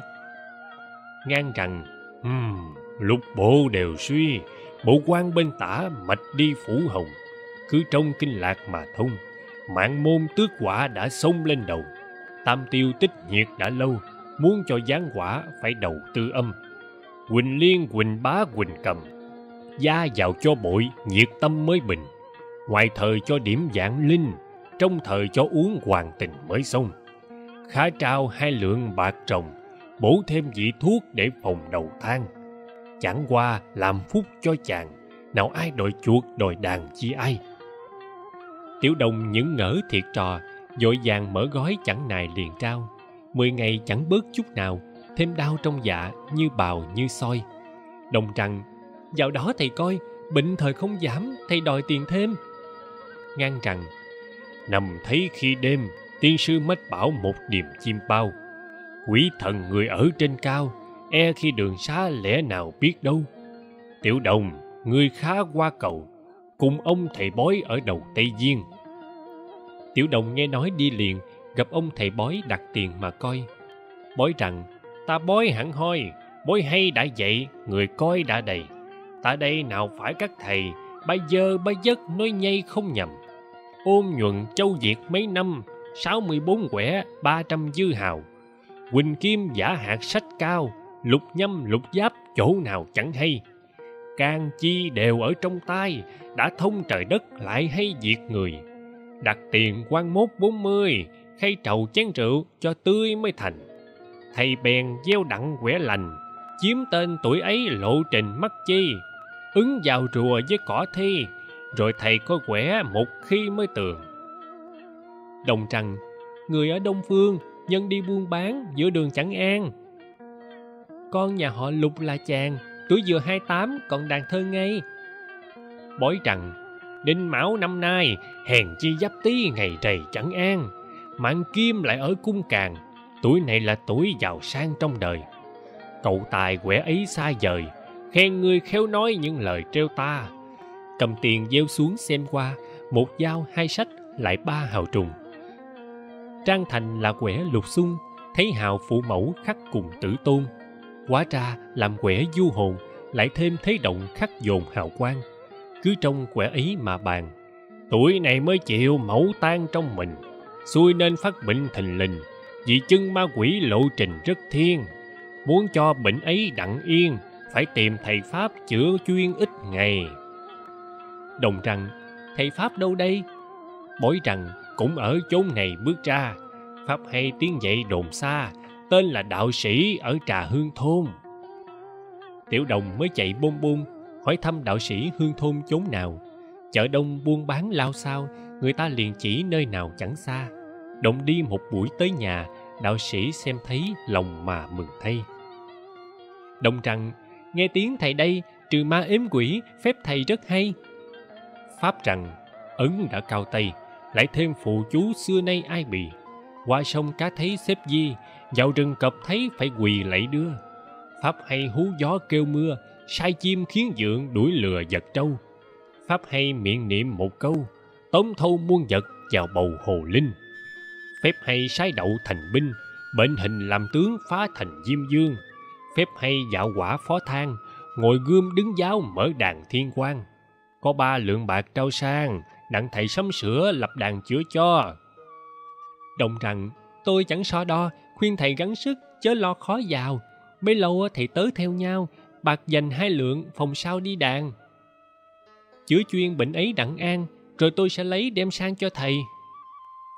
Ngang rằng, um, lục bộ đều suy, bộ quan bên tả mạch đi phủ hồng. Cứ trong kinh lạc mà thông, mạng môn tước quả đã xông lên đầu. Tam tiêu tích nhiệt đã lâu, muốn cho giáng quả phải đầu tư âm. Quỳnh liên quỳnh bá quỳnh cầm, gia vào cho bội nhiệt tâm mới bình. Ngoài thời cho điểm dạng linh, trong thời cho uống hoàng tình mới xong. Khá trao hai lượng bạc trồng, bổ thêm vị thuốc để phòng đầu thang. Chẳng qua làm phúc cho chàng, nào ai đòi chuột đòi đàn chi ai. Tiểu Đồng những ngỡ thiệt trò, vội vàng mở gói chẳng nài liền trao. Mười ngày chẳng bớt chút nào, thêm đau trong dạ như bào như soi. Đồng rằng, vào đó thầy coi, bệnh thời không giảm, thầy đòi tiền thêm. Ngang rằng, nằm thấy khi đêm, tiên sư mách bảo một điềm chim bao. Quỷ thần người ở trên cao, e khi đường xá lẽ nào biết đâu. Tiểu Đồng, người khá qua cầu, cùng ông thầy bói ở đầu Tây Diên. Tiểu Đồng nghe nói đi liền, gặp ông thầy bói đặt tiền mà coi. Bói rằng, ta bói hẳn hoi, bói hay đã vậy, người coi đã đầy. Ta đây nào phải các thầy, bây giờ bây giấc nói nhây không nhầm. Ôm nhuận châu Việt mấy năm, sáu mươi bốn quẻ, ba trăm dư hào. Quỳnh kim giả hạt sách cao, lục nhâm lục giáp chỗ nào chẳng hay. Can chi đều ở trong tay, đã thông trời đất lại hay diệt người. Đặt tiền quan mốt bốn mươi, khay trầu chén rượu cho tươi mới thành. Thầy bèn gieo đặng quẻ lành, chiếm tên tuổi ấy lộ trình mắc chi. Ứng vào rùa với cỏ thi, rồi thầy coi quẻ một khi mới tường. Đồng rằng, người ở Đông Phương, nhân đi buôn bán giữa đường chẳng an. Con nhà họ Lục là chàng, tuổi vừa hai tám còn đàn thơ ngây. Bói rằng, đinh mão năm nay, hèn chi giáp tý ngày trầy chẳng an. Mạng kim lại ở cung càng, tuổi này là tuổi giàu sang trong đời. Cậu tài quẻ ấy xa vời, khen ngươi khéo nói những lời trêu ta. Cầm tiền gieo xuống xem qua, một dao hai sách lại ba hào trùng. Trang thành là quẻ lục xuân, thấy hào phụ mẫu khắc cùng tử tôn. Hóa ra làm quẻ du hồn, lại thêm thế động khắc dồn hào quang. Cứ trong quẻ ấy mà bàn, tuổi này mới chịu mẫu tan trong mình, xui nên phát bệnh thình lình, vì chân ma quỷ lộ trình rất thiên. Muốn cho bệnh ấy đặng yên, phải tìm thầy pháp chữa chuyên ít ngày. Đồng rằng, thầy pháp đâu đây? Bói rằng, cũng ở chốn này bước ra. Pháp hay tiếng dậy đồn xa, tên là đạo sĩ ở Trà Hương thôn. Tiểu Đồng mới chạy bôn bôn, hỏi thăm đạo sĩ Hương thôn chốn nào. Chợ đông buôn bán lao sao, người ta liền chỉ nơi nào chẳng xa. Đồng đi một buổi tới nhà, đạo sĩ xem thấy lòng mà mừng thay. Đồng rằng, nghe tiếng thầy đây, trừ ma ếm quỷ, phép thầy rất hay. Pháp rằng, ấn đã cao tay, lại thêm phụ chú xưa nay ai bì. Qua sông cá thấy xếp di, vào rừng cọp thấy phải quỳ lạy đưa. Pháp hay hú gió kêu mưa, sai chim khiến dượng đuổi lừa giật trâu. Pháp hay miệng niệm một câu, tống thâu muôn vật vào bầu hồ linh. Phép hay sái đậu thành binh, bệnh hình làm tướng phá thành diêm dương. Phép hay dạo quả phó thang, ngồi gươm đứng giáo mở đàn thiên quang. Có ba lượng bạc trao sang, đặng thầy sắm sửa lập đàn chữa cho. Đồng rằng, tôi chẳng so đo, khuyên thầy gắng sức, chớ lo khó vào. Bấy lâu thầy tớ theo nhau, bạc dành hai lượng, phòng sau đi đàn. Chữa chuyên bệnh ấy đặng an, rồi tôi sẽ lấy đem sang cho thầy.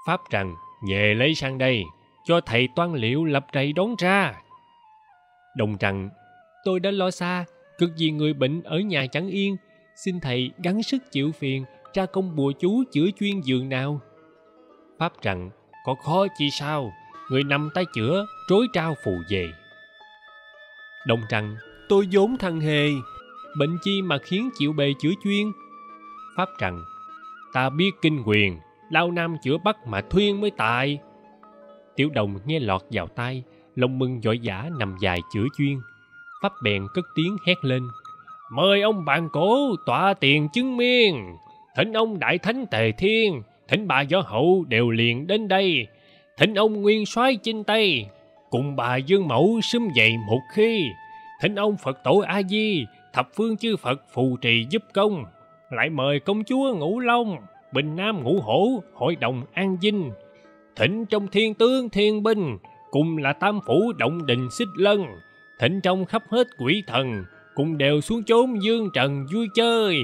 Pháp rằng, nhề lấy sang đây, cho thầy toan liệu lập trầy đón ra. Đồng rằng, tôi đã lo xa, cực vì người bệnh ở nhà chẳng yên, xin thầy gắng sức chịu phiền, ra công bùa chú chữa chuyên giường nào. Pháp rằng, có khó chi sao, người nằm tay chữa, trối trao phù về. Đồng rằng, tôi vốn thằng hề, bệnh chi mà khiến chịu bề chữa chuyên. Pháp rằng, ta biết kinh quyền, lao nam chữa bắc mà thuyên mới tài. Tiểu Đồng nghe lọt vào tai, lòng mừng vội vã nằm dài chữa chuyên. Pháp bèn cất tiếng hét lên, mời ông bạn cổ tọa tiền chứng miên, thỉnh ông đại thánh Tề Thiên, thỉnh bà võ hậu đều liền đến đây, thỉnh ông nguyên soái chinh Tây, cùng bà Dương Mẫu xúm dậy một khi, thỉnh ông Phật tổ A Di, thập phương chư Phật phù trì giúp công, lại mời công chúa Ngũ Long, Bình Nam Ngũ Hổ, hội đồng an vinh, thỉnh trong thiên tướng thiên binh, cùng là tam phủ động đình xích lân, thỉnh trong khắp hết quỷ thần, cùng đều xuống chốn dương trần vui chơi.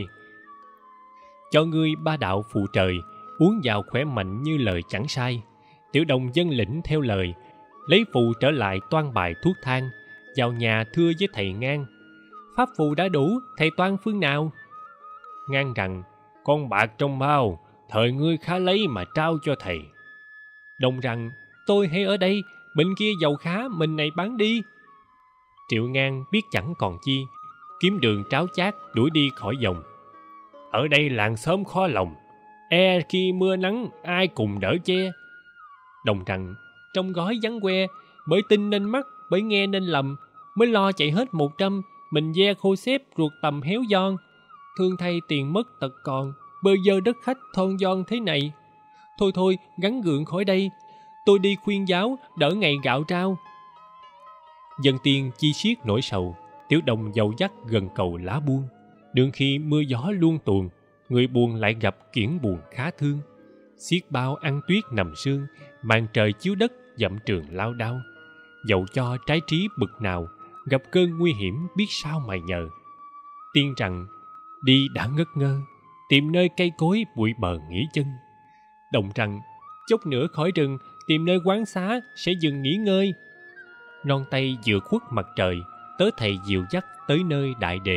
Cho ngươi ba đạo phù trời, uống vào khỏe mạnh như lời chẳng sai. Tiểu Đồng dân lĩnh theo lời, lấy phù trở lại toan bài thuốc thang, vào nhà thưa với thầy Ngang. Pháp phù đã đủ, thầy toan phương nào? Ngang rằng, con bạc trong bao, thời ngươi khá lấy mà trao cho thầy. Đồng rằng, tôi hay ở đây, bên kia giàu khá, mình này bán đi. Triệu Ngang biết chẳng còn chi, kiếm đường tráo chát đuổi đi khỏi vòng. Ở đây làng xóm khó lòng, e khi mưa nắng ai cùng đỡ che. Đồng rằng, trong gói vắng que, bởi tin nên mắc, bởi nghe nên lầm, mới lo chạy hết một trăm, mình ve khô xếp ruột tầm héo giòn. Thương thay tiền mất tật còn, bơ vơ đất khách thon giòn thế này. Thôi thôi, gắn gượng khỏi đây, tôi đi khuyên giáo, đỡ ngày gạo trao. Dân tiên chi xiết nỗi sầu, Tiểu Đồng dầu dắt gần cầu lá buông. Đường khi mưa gió luôn tuồn, người buồn lại gặp kiển buồn khá thương. Xiết bao ăn tuyết nằm sương, màn trời chiếu đất dặm trường lao đao. Dẫu cho trái trí bực nào, gặp cơn nguy hiểm biết sao mà nhờ. Tiên rằng, đi đã ngất ngơ, tìm nơi cây cối bụi bờ nghỉ chân. Đồng rằng, chốc nữa khỏi rừng, tìm nơi quán xá sẽ dừng nghỉ ngơi. Non tay vừa khuất mặt trời, tớ thầy dìu dắt tới nơi đại đề.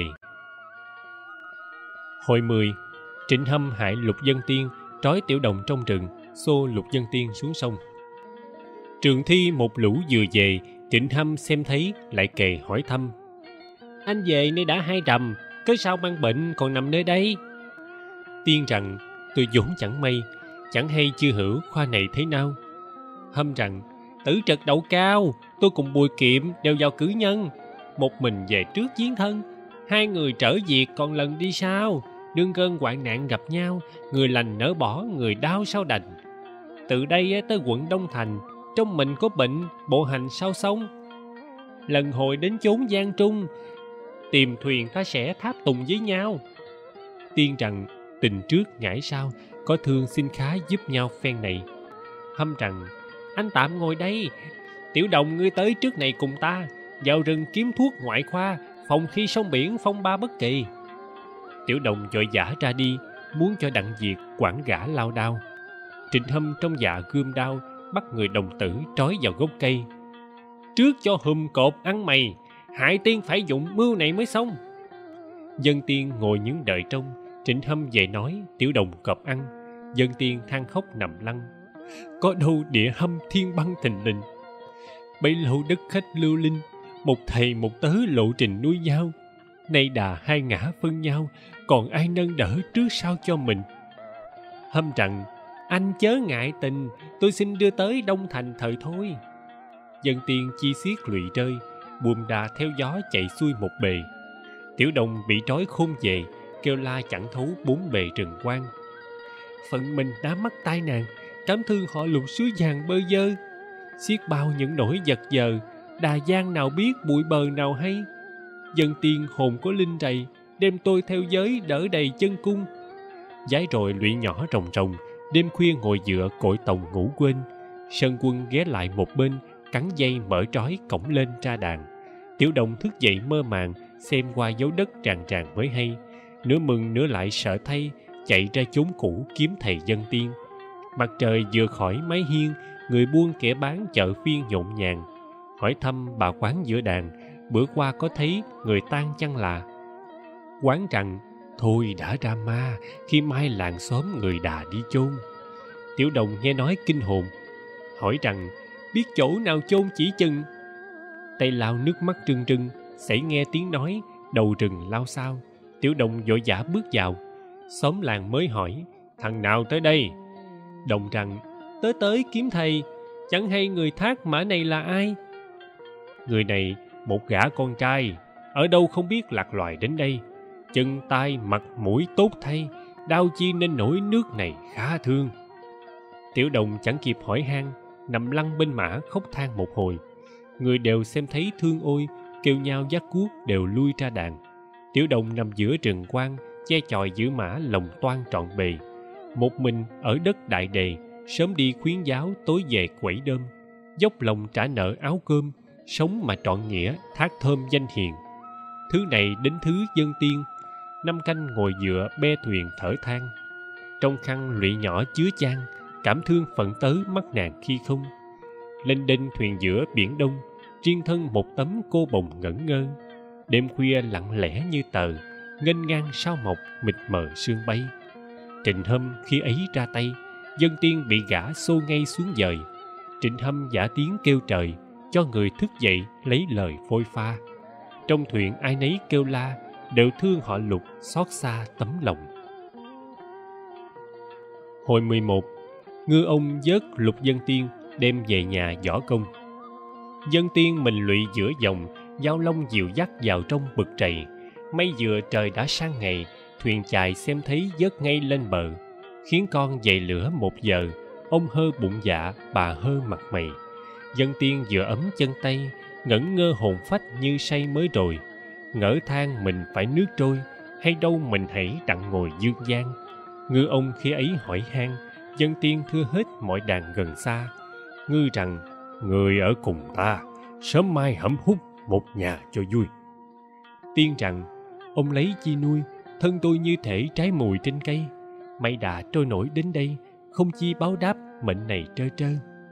Hồi mười, Trịnh Hâm hại Lục Vân Tiên, trói Tiểu Đồng trong rừng, xô Lục Vân Tiên xuống sông. Trường thi một lũ vừa về, Trịnh Hâm xem thấy lại kề hỏi thăm. Anh về nay đã hai rằm, cớ sao mang bệnh còn nằm nơi đây? Tiên rằng, tôi vốn chẳng may, chẳng hay chưa hữu khoa này thế nào. Hâm rằng, tử trật đậu cao, tôi cùng Bùi Kiệm đều vào cử nhân, một mình về trước chiến thân, hai người trở việc còn lần đi sau, đương cơn hoạn nạn gặp nhau, người lành nỡ bỏ, người đau sao đành. Từ đây tới quận Đông Thành, trong mình có bệnh, bộ hành sao xong. Lần hồi đến chốn Giang Trung, tìm thuyền ta sẽ tháp tùng với nhau. Tiên rằng, tình trước ngãi sau, có thương xin khá giúp nhau phen này. Hâm rằng, anh tạm ngồi đây, Tiểu Đồng ngươi tới trước này cùng ta, vào rừng kiếm thuốc ngoại khoa, phòng khi sông biển phong ba bất kỳ. Tiểu Đồng vội vã ra đi, muốn cho Đặng Diệt quản gã lao đao. Trịnh Hâm trong dạ gươm đao, bắt người đồng tử trói vào gốc cây. Trước cho hùm cột ăn mày, hại tiên phải dụng mưu này mới xong. Dân tiên ngồi những đợi trông, Trịnh Hâm về nói Tiểu Đồng cọp ăn. Dân tiên than khóc nằm lăn. Có đâu địa hâm thiên băng thình lình, bấy lâu đất khách lưu linh, một thầy một tớ lộ trình nuôi nhau. Nay đà hai ngã phân nhau, còn ai nâng đỡ trước sau cho mình. Hâm rằng, anh chớ ngại tình, tôi xin đưa tới Đông Thành thời thôi. Dân tiên chi xiết lụy rơi, buồm đà theo gió chạy xuôi một bề. Tiểu Đồng bị trói khôn về, kêu la chẳng thấu bốn bề rừng quang. Phận mình đã mắc tai nạn, cảm thương họ Lục suối vàng bơ vơ. Xiết bao những nỗi vật giờ, đà giang nào biết bụi bờ nào hay. Dân tiên hồn có linh rầy, đem tôi theo giới đỡ đầy chân cung. Giái rồi lụy nhỏ rồng rồng, đêm khuya ngồi dựa cội tòng ngủ quên. Sơn Quân ghé lại một bên, cắn dây mở trói cổng lên ra đàn. Tiểu Đồng thức dậy mơ màng, xem qua dấu đất tràn tràn mới hay. Nửa mừng nửa lại sợ thay, chạy ra chốn cũ kiếm thầy Dân Tiên. Mặt trời vừa khỏi mái hiên, người buôn kẻ bán chợ phiên nhộn nhàng. Hỏi thăm bà quán giữa đàn, bữa qua có thấy người tang chăng là? Quán rằng, thôi đã ra ma, khi mai làng xóm người đà đi chôn. Tiểu Đồng nghe nói kinh hồn, hỏi rằng, biết chỗ nào chôn chỉ chừng. Tay lau nước mắt trưng trưng, xảy nghe tiếng nói, đầu rừng lao sao. Tiểu Đồng vội vã bước vào. Xóm làng mới hỏi, thằng nào tới đây? Đồng rằng, tới tới kiếm thầy, chẳng hay người thác mã này là ai? Người này một gã con trai, ở đâu không biết lạc loài đến đây. Chân tay mặt mũi tốt thay, đau chi nên nổi nước này khá thương. Tiểu Đồng chẳng kịp hỏi han, nằm lăn bên mã khóc than một hồi. Người đều xem thấy thương ôi, kêu nhau dắt cuốc đều lui ra đàn. Tiểu Đồng nằm giữa rừng quang, che chòi giữ mã lòng toan trọn bề. Một mình ở đất đại đề, sớm đi khuyến giáo tối về quẩy đơm. Dốc lòng trả nợ áo cơm, sống mà trọn nghĩa thác thơm danh hiền. Thứ này đến thứ dân tiên, năm canh ngồi dựa be thuyền thở than. Trong khăn lụy nhỏ chứa chan, cảm thương phận tớ mắt nàng khi không. Lênh đênh thuyền giữa biển đông, riêng thân một tấm cô bồng ngẩn ngơ. Đêm khuya lặng lẽ như tờ, nghênh ngang sao mộc mịt mờ sương bay. Trịnh Hâm khi ấy ra tay, dân tiên bị gã xô ngay xuống dời. Trịnh Hâm giả tiếng kêu trời, cho người thức dậy lấy lời phôi pha. Trong thuyền ai nấy kêu la, đều thương họ Lục xót xa tấm lòng. Hồi mười một, ngư ông vớt Lục Dân Tiên đem về nhà võ công. Dân Tiên mình lụy giữa dòng, dao long dìu dắt vào trong bực trầy. Mây vừa trời đã sang ngày, thuyền chài xem thấy vớt ngay lên bờ. Khiến con dậy lửa một giờ, ông hơ bụng dạ, bà hơ mặt mày. Dân Tiên vừa ấm chân tay, ngẩn ngơ hồn phách như say mới rồi. Ngỡ than mình phải nước trôi, hay đâu mình hãy đặng ngồi dương gian. Ngư ông khi ấy hỏi han, Dân Tiên thưa hết mọi đàn gần xa. Ngư rằng, người ở cùng ta, sớm mai hẩm hút một nhà cho vui. Tiên rằng, ông lấy chi nuôi, thân tôi như thể trái mùi trên cây. Mây đã trôi nổi đến đây, không chi báo đáp mệnh này trơ trơ.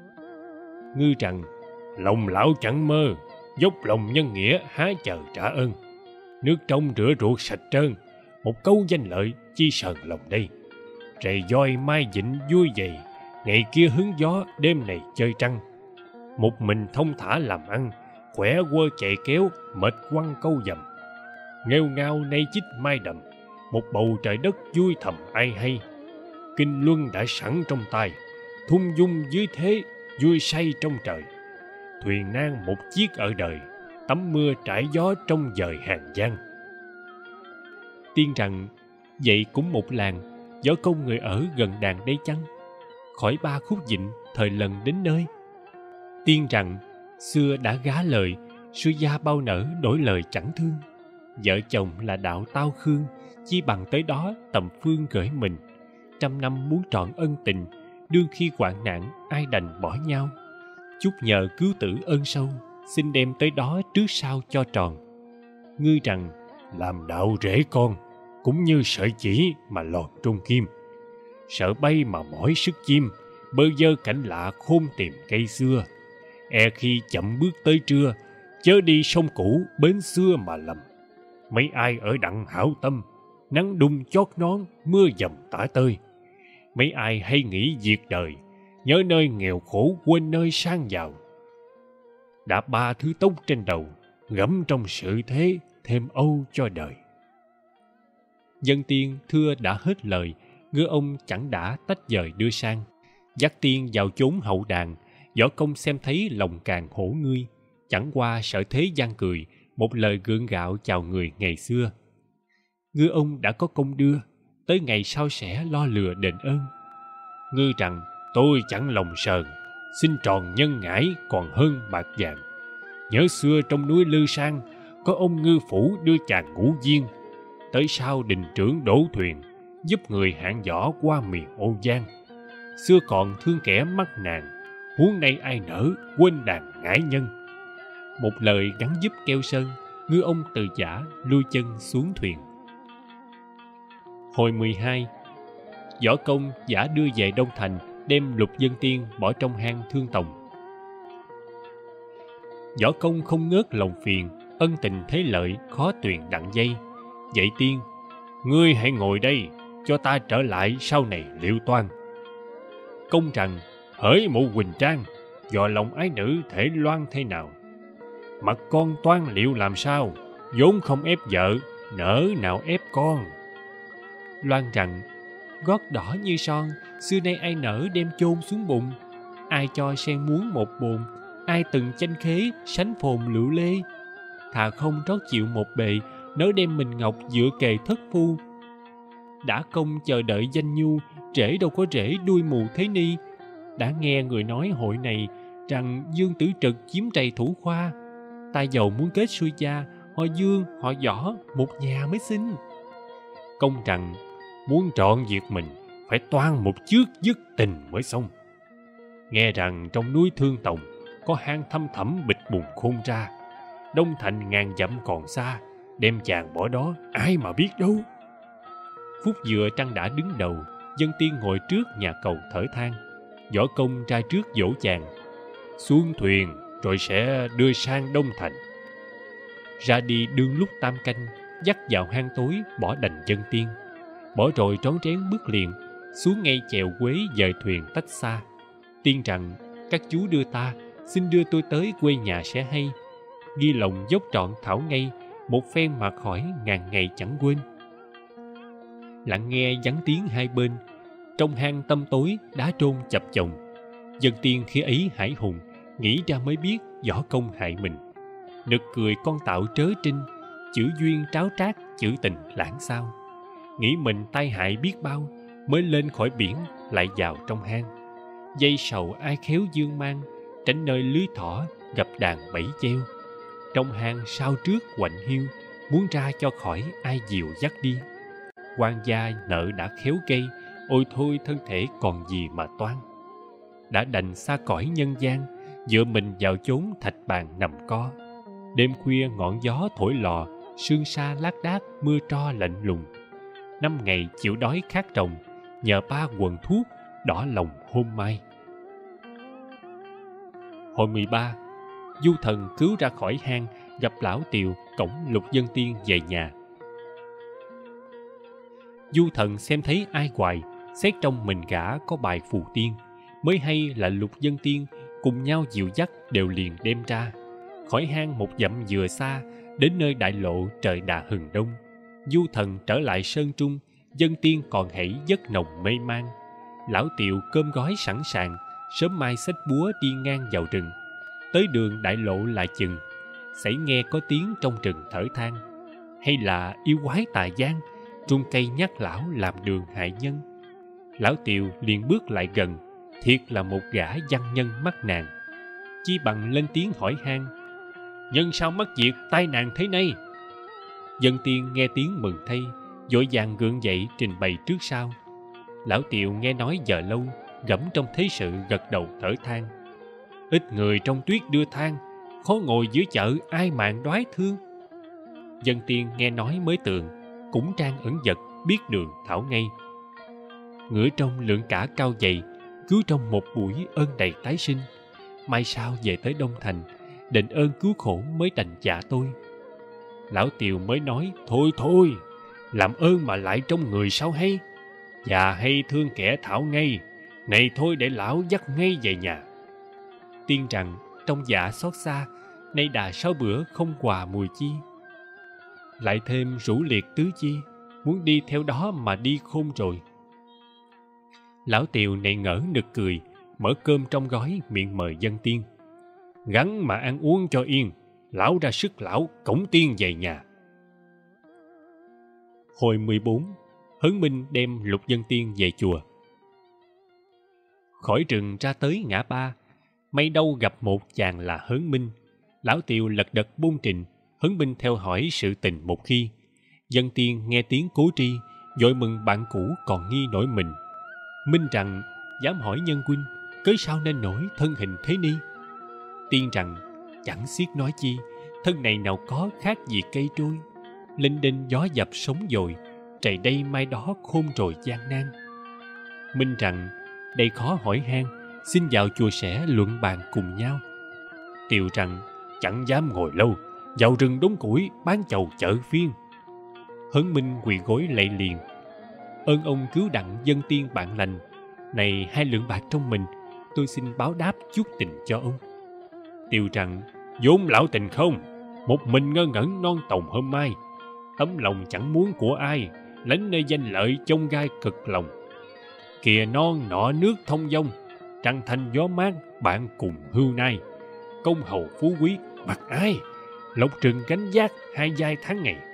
Ngư rằng, lòng lão chẳng mơ, dốc lòng nhân nghĩa há chờ trả ơn. Nước trong rửa ruột sạch trơn, một câu danh lợi chi sờn lòng đây. Rầy voi mai dịnh vui dày, ngày kia hứng gió đêm này chơi trăng. Một mình thông thả làm ăn, khỏe quơ chạy kéo, mệt quăng câu dầm. Nghêu ngao nay chích mai đầm, một bầu trời đất vui thầm ai hay. Kinh luân đã sẵn trong tay, thung dung dưới thế, vui say trong trời. Thuyền nan một chiếc ở đời, tắm mưa trải gió trong dời hàng giang. Tiên rằng, vậy cũng một làng, võ công người ở gần đàn đây chăng? Khỏi ba khúc dịnh, thời lần đến nơi. Tiên rằng, xưa đã gá lời, xưa gia bao nở đổi lời chẳng thương. Vợ chồng là đạo tao khương, chi bằng tới đó tầm phương gửi mình. Trăm năm muốn trọn ân tình, đương khi hoạn nạn ai đành bỏ nhau. Chúc nhờ cứu tử ơn sâu, xin đem tới đó trước sau cho tròn. Ngư rằng, làm đạo rễ con, cũng như sợi chỉ mà lọt trung kim. Sợ bay mà mỏi sức chim, bơ vơ cảnh lạ khôn tìm cây xưa. E khi chậm bước tới trưa, chớ đi sông cũ bến xưa mà lầm. Mấy ai ở đặng hảo tâm, nắng đung chót nón, mưa dầm tả tơi. Mấy ai hay nghĩ diệt đời, nhớ nơi nghèo khổ quên nơi sang giàu. Đã ba thứ tốt trên đầu, ngẫm trong sự thế, thêm âu cho đời. Dân Tiên thưa đã hết lời, ngư ông chẳng đã tách dời đưa sang. Dắt Tiên vào chốn hậu đàn, võ công xem thấy lòng càng hổ ngươi. Chẳng qua sợ thế gian cười, một lời gượng gạo chào người ngày xưa. Ngư ông đã có công đưa, tới ngày sau sẽ lo lừa đền ơn. Ngư rằng, tôi chẳng lòng sờn, xin tròn nhân ngãi còn hơn bạc vàng. Nhớ xưa trong núi Lư Sang, có ông ngư phủ đưa chàng ngũ viên. Tới sau đình trưởng đổ thuyền, giúp người hạng võ qua miền Âu Giang. Xưa còn thương kẻ mắc nạn, huống nay ai nỡ quên đàn ngãi nhân. Một lời gắn giúp keo sơn, ngư ông từ giả lui chân xuống thuyền. Hồi mười hai, võ công giả đưa về Đông Thành đem Lục Vân Tiên bỏ trong hang Thương Tòng. Võ Công không ngớt lòng phiền, ân tình thế lợi khó tuyền đặng dây. Vậy Tiên, ngươi hãy ngồi đây, cho ta trở lại sau này liệu toan. Công rằng, hỡi mụ Quỳnh Trang, dò lòng ái nữ thể loan thế nào? Mặt con toan liệu làm sao, vốn không ép vợ, nỡ nào ép con. Loan rằng, gót đỏ như son, xưa nay ai nỡ đem chôn xuống bùn. Ai cho sen muốn một bồn, ai từng chanh khế sánh phồn lựu lê. Thà không trót chịu một bề, nỡ đem mình ngọc dựa kề thất phu. Đã công chờ đợi danh nhu, trễ đâu có rễ đuôi mù thế ni. Đã nghe người nói hội này rằng Dương Tử Trực chiếm trầy thủ khoa. Ta giàu muốn kết xuôi gia, họ Dương, họ Võ một nhà mới xin. Công rằng, muốn trọn việc mình phải toan một trước dứt tình mới xong. Nghe rằng trong núi Thương Tòng có hang thăm thẳm bịch bùn khôn ra, Đông Thành ngàn dặm còn xa, đem chàng bỏ đó ai mà biết đâu. Phúc Dựa trăng đã đứng đầu, Dân Tiên ngồi trước nhà cầu thở than. Võ Công ra trước dỗ chàng, xuống thuyền rồi sẽ đưa sang Đông Thành. Ra đi đương lúc tam canh, dắt vào hang tối bỏ đành Dân Tiên. Bỏ rồi trón trén bước liền, xuống ngay chèo Quế dời thuyền tách xa. Tiên rằng, các chú đưa ta, xin đưa tôi tới quê nhà sẽ hay. Ghi lòng dốc trọn thảo ngay, một phen mà khỏi ngàn ngày chẳng quên. Lặng nghe vắng tiếng hai bên, trong hang tăm tối đá trôn chập chồng. Dân Tiên khi ấy hải hùng, nghĩ ra mới biết Võ Công hại mình. Nực cười con tạo trớ trinh, chữ duyên tráo trác, chữ tình lãng sao. Nghĩ mình tai hại biết bao, mới lên khỏi biển lại vào trong hang. Dây sầu ai khéo dương mang, tránh nơi lưới thỏ gặp đàn bẫy treo. Trong hang sao trước quạnh hiu, muốn ra cho khỏi ai dìu dắt đi. Quan gia nợ đã khéo gây, ôi thôi thân thể còn gì mà toan. Đã đành xa cõi nhân gian, dựa mình vào chốn thạch bàn nằm co. Đêm khuya ngọn gió thổi lò, sương sa lác đác mưa tro lạnh lùng. Năm ngày chịu đói khát rồng, nhờ ba quần thuốc đỏ lòng hôm mai. Hồi mười ba, Du Thần cứu ra khỏi hang, gặp lão Tiều cổng Lục Vân Tiên về nhà. Du Thần xem thấy ai hoài, xét trong mình gã có bài phù tiên, mới hay là Lục Vân Tiên cùng nhau dìu dắt đều liền đem ra. Khỏi hang một dặm vừa xa, đến nơi đại lộ trời đà hừng đông. Du Thần trở lại sơn trung, Vân Tiên còn hãy giấc nồng mê man. Lão Tiệu cơm gói sẵn sàng, sớm mai xách búa đi ngang vào rừng. Tới đường đại lộ lại chừng, xảy nghe có tiếng trong rừng thở than. Hay là yêu quái tà gian, trung cây nhắc lão làm đường hại nhân. Lão Tiệu liền bước lại gần, thiệt là một gã văn nhân mắc nạn. Chi bằng lên tiếng hỏi han: nhân sao mắc việc tai nạn thế này? Dân Tiên nghe tiếng mừng thay, vội vàng gượng dậy trình bày trước sau. Lão Tiệu nghe nói giờ lâu, gẫm trong thế sự gật đầu thở than. Ít người trong tuyết đưa than, khó ngồi giữa chợ ai màng đoái thương. Dân Tiên nghe nói mới tường, cũng trang ẩn vật biết đường thảo ngay. Ngửa trong lượng cả cao dày, cứu trong một buổi ơn đầy tái sinh. Mai sau về tới Đông Thành, đền ơn cứu khổ mới đành dạ tôi. Lão Tiều mới nói: thôi thôi, làm ơn mà lại trong người sao hay. Già hay thương kẻ thảo ngay, này thôi để lão dắt ngay về nhà. Tiên rằng trong dạ xót xa, nay đà sáu bữa không quà mùi chi. Lại thêm rủ liệt tứ chi, muốn đi theo đó mà đi khôn rồi. Lão Tiều này ngỡ nực cười, mở cơm trong gói miệng mời Dân Tiên. Gắn mà ăn uống cho yên, lão ra sức lão cổng tiên về nhà. Hồi mười bốn, Hớn Minh đem Lục Vân Tiên về chùa. Khỏi rừng ra tới ngã ba, may đâu gặp một chàng là Hớn Minh. Lão Tiều lật đật bôn trình, Hớn Minh theo hỏi sự tình một khi. Dân Tiên nghe tiếng cố tri, vội mừng bạn cũ còn nghi nổi mình. Minh rằng dám hỏi nhân huynh, cớ sao nên nổi thân hình thế ni? Tiên rằng chẳng xiết nói chi, thân này nào có khác gì cây trôi. Linh đinh gió dập sống dồi, trời đây mai đó khôn rồi gian nan. Minh rằng đây khó hỏi han, xin vào chùa sẻ luận bàn cùng nhau. Tiều rằng chẳng dám ngồi lâu, vào rừng đốn củi bán chầu chợ phiên. Hớn Minh quỳ gối lạy liền: ơn ông cứu đặng dân tiên bạn lành, này hai lượng bạc trong mình, tôi xin báo đáp chút tình cho ông. Tiều rằng vốn lão tình không, một mình ngơ ngẩn non tòng hôm mai, tấm lòng chẳng muốn của ai, lánh nơi danh lợi chông gai cực lòng. Kìa non nọ nước thông dong, trăng thanh gió mát bạn cùng hưu nai, công hầu phú quý mặc ai, lộc rừng gánh giác hai vai tháng ngày.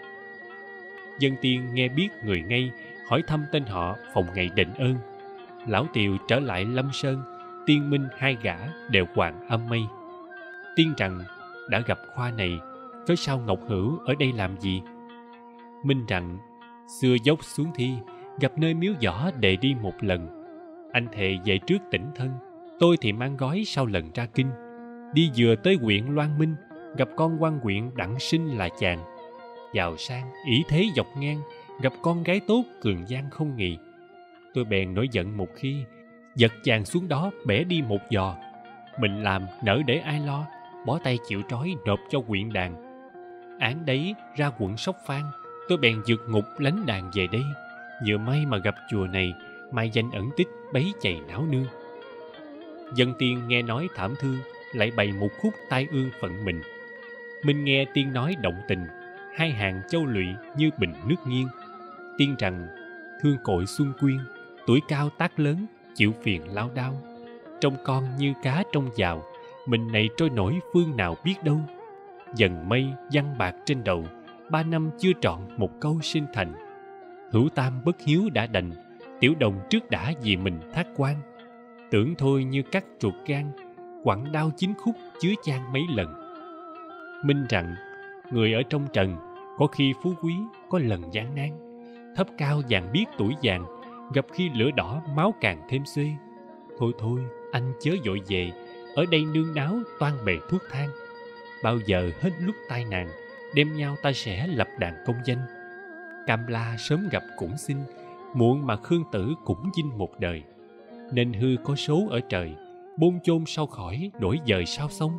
Dân tiên nghe biết người ngay, hỏi thăm tên họ phòng ngày đền ơn. Lão Tiều trở lại Lâm Sơn, tiên minh hai gã đều hoàng âm mây. Tiên rằng đã gặp khoa này, cớ sao Ngọc Hữu ở đây làm gì? Minh rằng xưa dốc xuống thi, gặp nơi miếu võ để đi một lần. Anh thề về trước tỉnh thân, tôi thì mang gói sau lần ra kinh. Đi vừa tới huyện Loan Minh, gặp con quan huyện đặng sinh là chàng. Giàu sang ỷ thế dọc ngang, gặp con gái tốt cường gian không nghì. Tôi bèn nổi giận một khi, giật chàng xuống đó bẻ đi một giò. Mình làm nỡ để ai lo, bó tay chịu trói nộp cho huyện đàn. Án đấy ra quận Sóc Phan, tôi bèn vượt ngục lánh đàn về đây. Vừa may mà gặp chùa này, mai danh ẩn tích bấy chày não nương. Dân tiên nghe nói thảm thương, lại bày một khúc tai ương phận mình. Minh nghe tiên nói động tình, hai hàng châu lụy như bình nước nghiêng. Tiên rằng thương cội xuân quyên, tuổi cao tác lớn, chịu phiền lao đao. Trong con như cá trong giào, mình này trôi nổi phương nào biết đâu. Dần mây giăng bạc trên đầu, ba năm chưa trọn một câu sinh thành. Hữu tam bất hiếu đã đành, tiểu đồng trước đã vì mình thác quan. Tưởng thôi như cắt ruột gan, quặn đau chín khúc chứa chan mấy lần. Minh rằng người ở trong trần, có khi phú quý, có lần gian nan. Thấp cao vàng biết tuổi vàng, gặp khi lửa đỏ máu càng thêm xuê. Thôi thôi, anh chớ vội về, ở đây nương náu toan bề thuốc thang. Bao giờ hết lúc tai nạn, đem nhau ta sẽ lập đàn công danh. Cam La sớm gặp cũng xin, muộn mà Khương Tử cũng dinh một đời. Nên hư có số ở trời, bôn chôn sau khỏi đổi dời sao sông.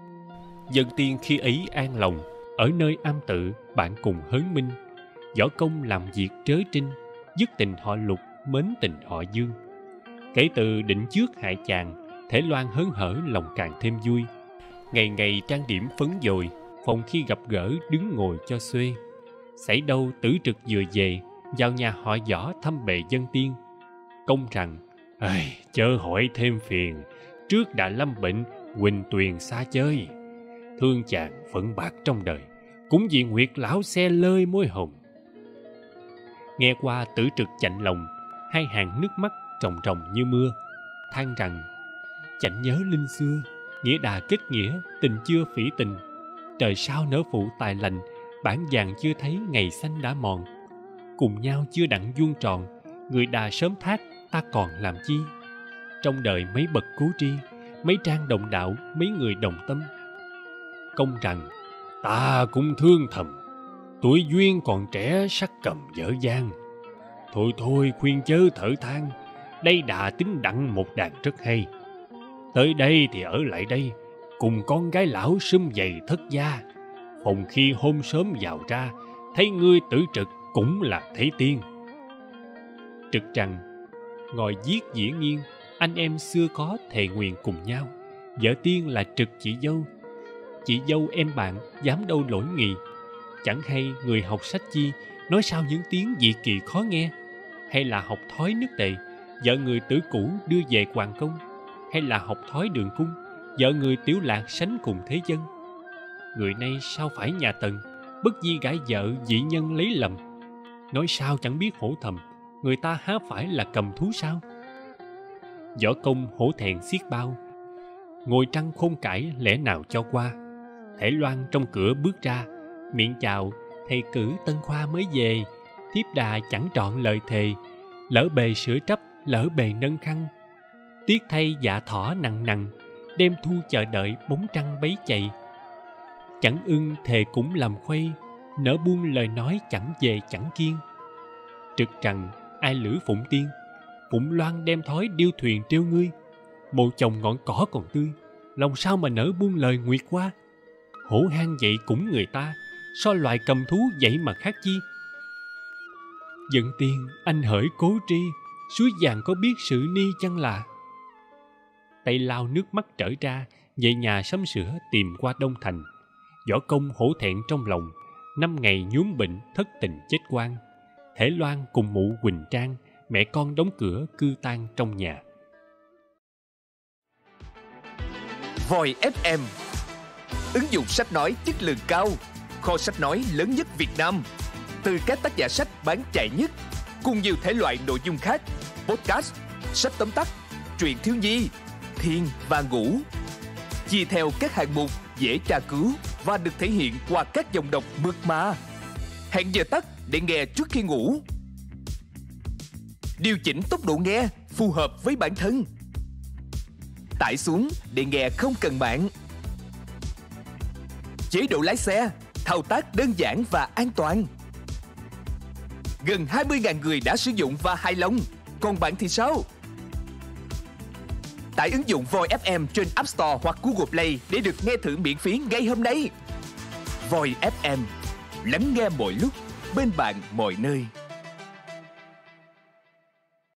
Dân tiên khi ấy an lòng, ở nơi am tự bạn cùng Hớn Minh. Võ công làm việc trớ trinh, dứt tình họ Lục, mến tình họ Dương. Kể từ định trước hại chàng, Thể Loan hớn hở lòng càng thêm vui. Ngày ngày trang điểm phấn dồi, phòng khi gặp gỡ đứng ngồi cho xuê. Xảy đâu Tử Trực vừa về, vào nhà họ Võ thăm bề dân tiên. Công rằng ai chớ hỏi thêm phiền, trước đã lâm bệnh, huỳnh tuyền xa chơi. Thương chàng phận bạc trong đời, cũng vì Nguyệt lão xe lơi môi hồng. Nghe qua Tử Trực chạnh lòng, hai hàng nước mắt ròng ròng như mưa, than rằng chạnh nhớ linh xưa, nghĩa đà kết nghĩa, tình chưa phỉ tình. Trời sao nỡ phụ tài lành, bản vàng chưa thấy ngày xanh đã mòn. Cùng nhau chưa đặng vuông tròn, người đà sớm thác, ta còn làm chi. Trong đời mấy bậc cố tri, mấy trang đồng đạo, mấy người đồng tâm. Công rằng ta cũng thương thầm, tuổi duyên còn trẻ sắc cầm dở dang. Thôi thôi khuyên chớ thở than, đây đà tính đặng một đàn rất hay. Tới đây thì ở lại đây, cùng con gái lão sum vầy thất gia. Phòng khi hôm sớm vào ra, thấy ngươi Tử Trực cũng là thấy tiên. Trực rằng ngồi viết dĩa nghiêng, anh em xưa có thề nguyền cùng nhau. Vợ tiên là Trực chị dâu, chị dâu em bạn dám đâu lỗi nghị. Chẳng hay người học sách chi, nói sao những tiếng dị kỳ khó nghe. Hay là học thói nước Tề, vợ người Tử Cũ đưa về hoàng công. Hay là học thói Đường Cung, vợ người Tiểu Lạc sánh cùng thế dân. Người nay sao phải nhà Tần, bất di gái vợ dị nhân lấy lầm. Nói sao chẳng biết hổ thầm, người ta há phải là cầm thú sao? Võ Công hổ thẹn xiết bao, ngồi trăng khôn cãi lẽ nào cho qua. Thể Loan trong cửa bước ra, miệng chào thầy cử Tân Khoa mới về. Thiếp đà chẳng trọn lời thề, lỡ bề sửa trấp, lỡ bề nâng khăn. Tiếc thay dạ thỏ nặng nặng, đêm thu chờ đợi bóng trăng bấy chạy. Chẳng ưng thề cũng làm khuây, nỡ buông lời nói chẳng về chẳng kiên. Trực rằng ai lữ phụng tiên, Phụng Loan đem thói điêu thuyền trêu ngươi. Một chồng ngọn cỏ còn tươi, lòng sao mà nỡ buông lời nguyệt qua. Hổ hang dậy cũng người ta, so loài cầm thú vậy mà khác chi. Dẫn tiên anh hỡi cố tri, suối vàng có biết sự ni chăng là. Tay lau nước mắt trở ra, về nhà sắm sửa tìm qua Đông Thành. Võ Công hổ thẹn trong lòng, năm ngày nhuốm bệnh thất tình chết quan. Thể Loan cùng mụ Quỳnh Trang, mẹ con đóng cửa cư tang trong nhà. Voi ép em, ứng dụng sách nói chất lượng cao, kho sách nói lớn nhất Việt Nam, từ các tác giả sách bán chạy nhất, cùng nhiều thể loại nội dung khác: podcast, sách tóm tắt, truyện thiếu nhi, thiên và ngủ, chia theo các hạng mục dễ tra cứu và được thể hiện qua các dòng đọc mượt mà. Hẹn giờ tắt để nghe trước khi ngủ. Điều chỉnh tốc độ nghe phù hợp với bản thân. Tải xuống để nghe không cần mạng. Chế độ lái xe, thao tác đơn giản và an toàn. Gần hai mươi nghìn người đã sử dụng và hài lòng. Còn bạn thì sao? Tải ứng dụng Voi ép em trên App Store hoặc Google Play để được nghe thử miễn phí ngay hôm nay. Voi ép em, lắng nghe mọi lúc, bên bạn mọi nơi.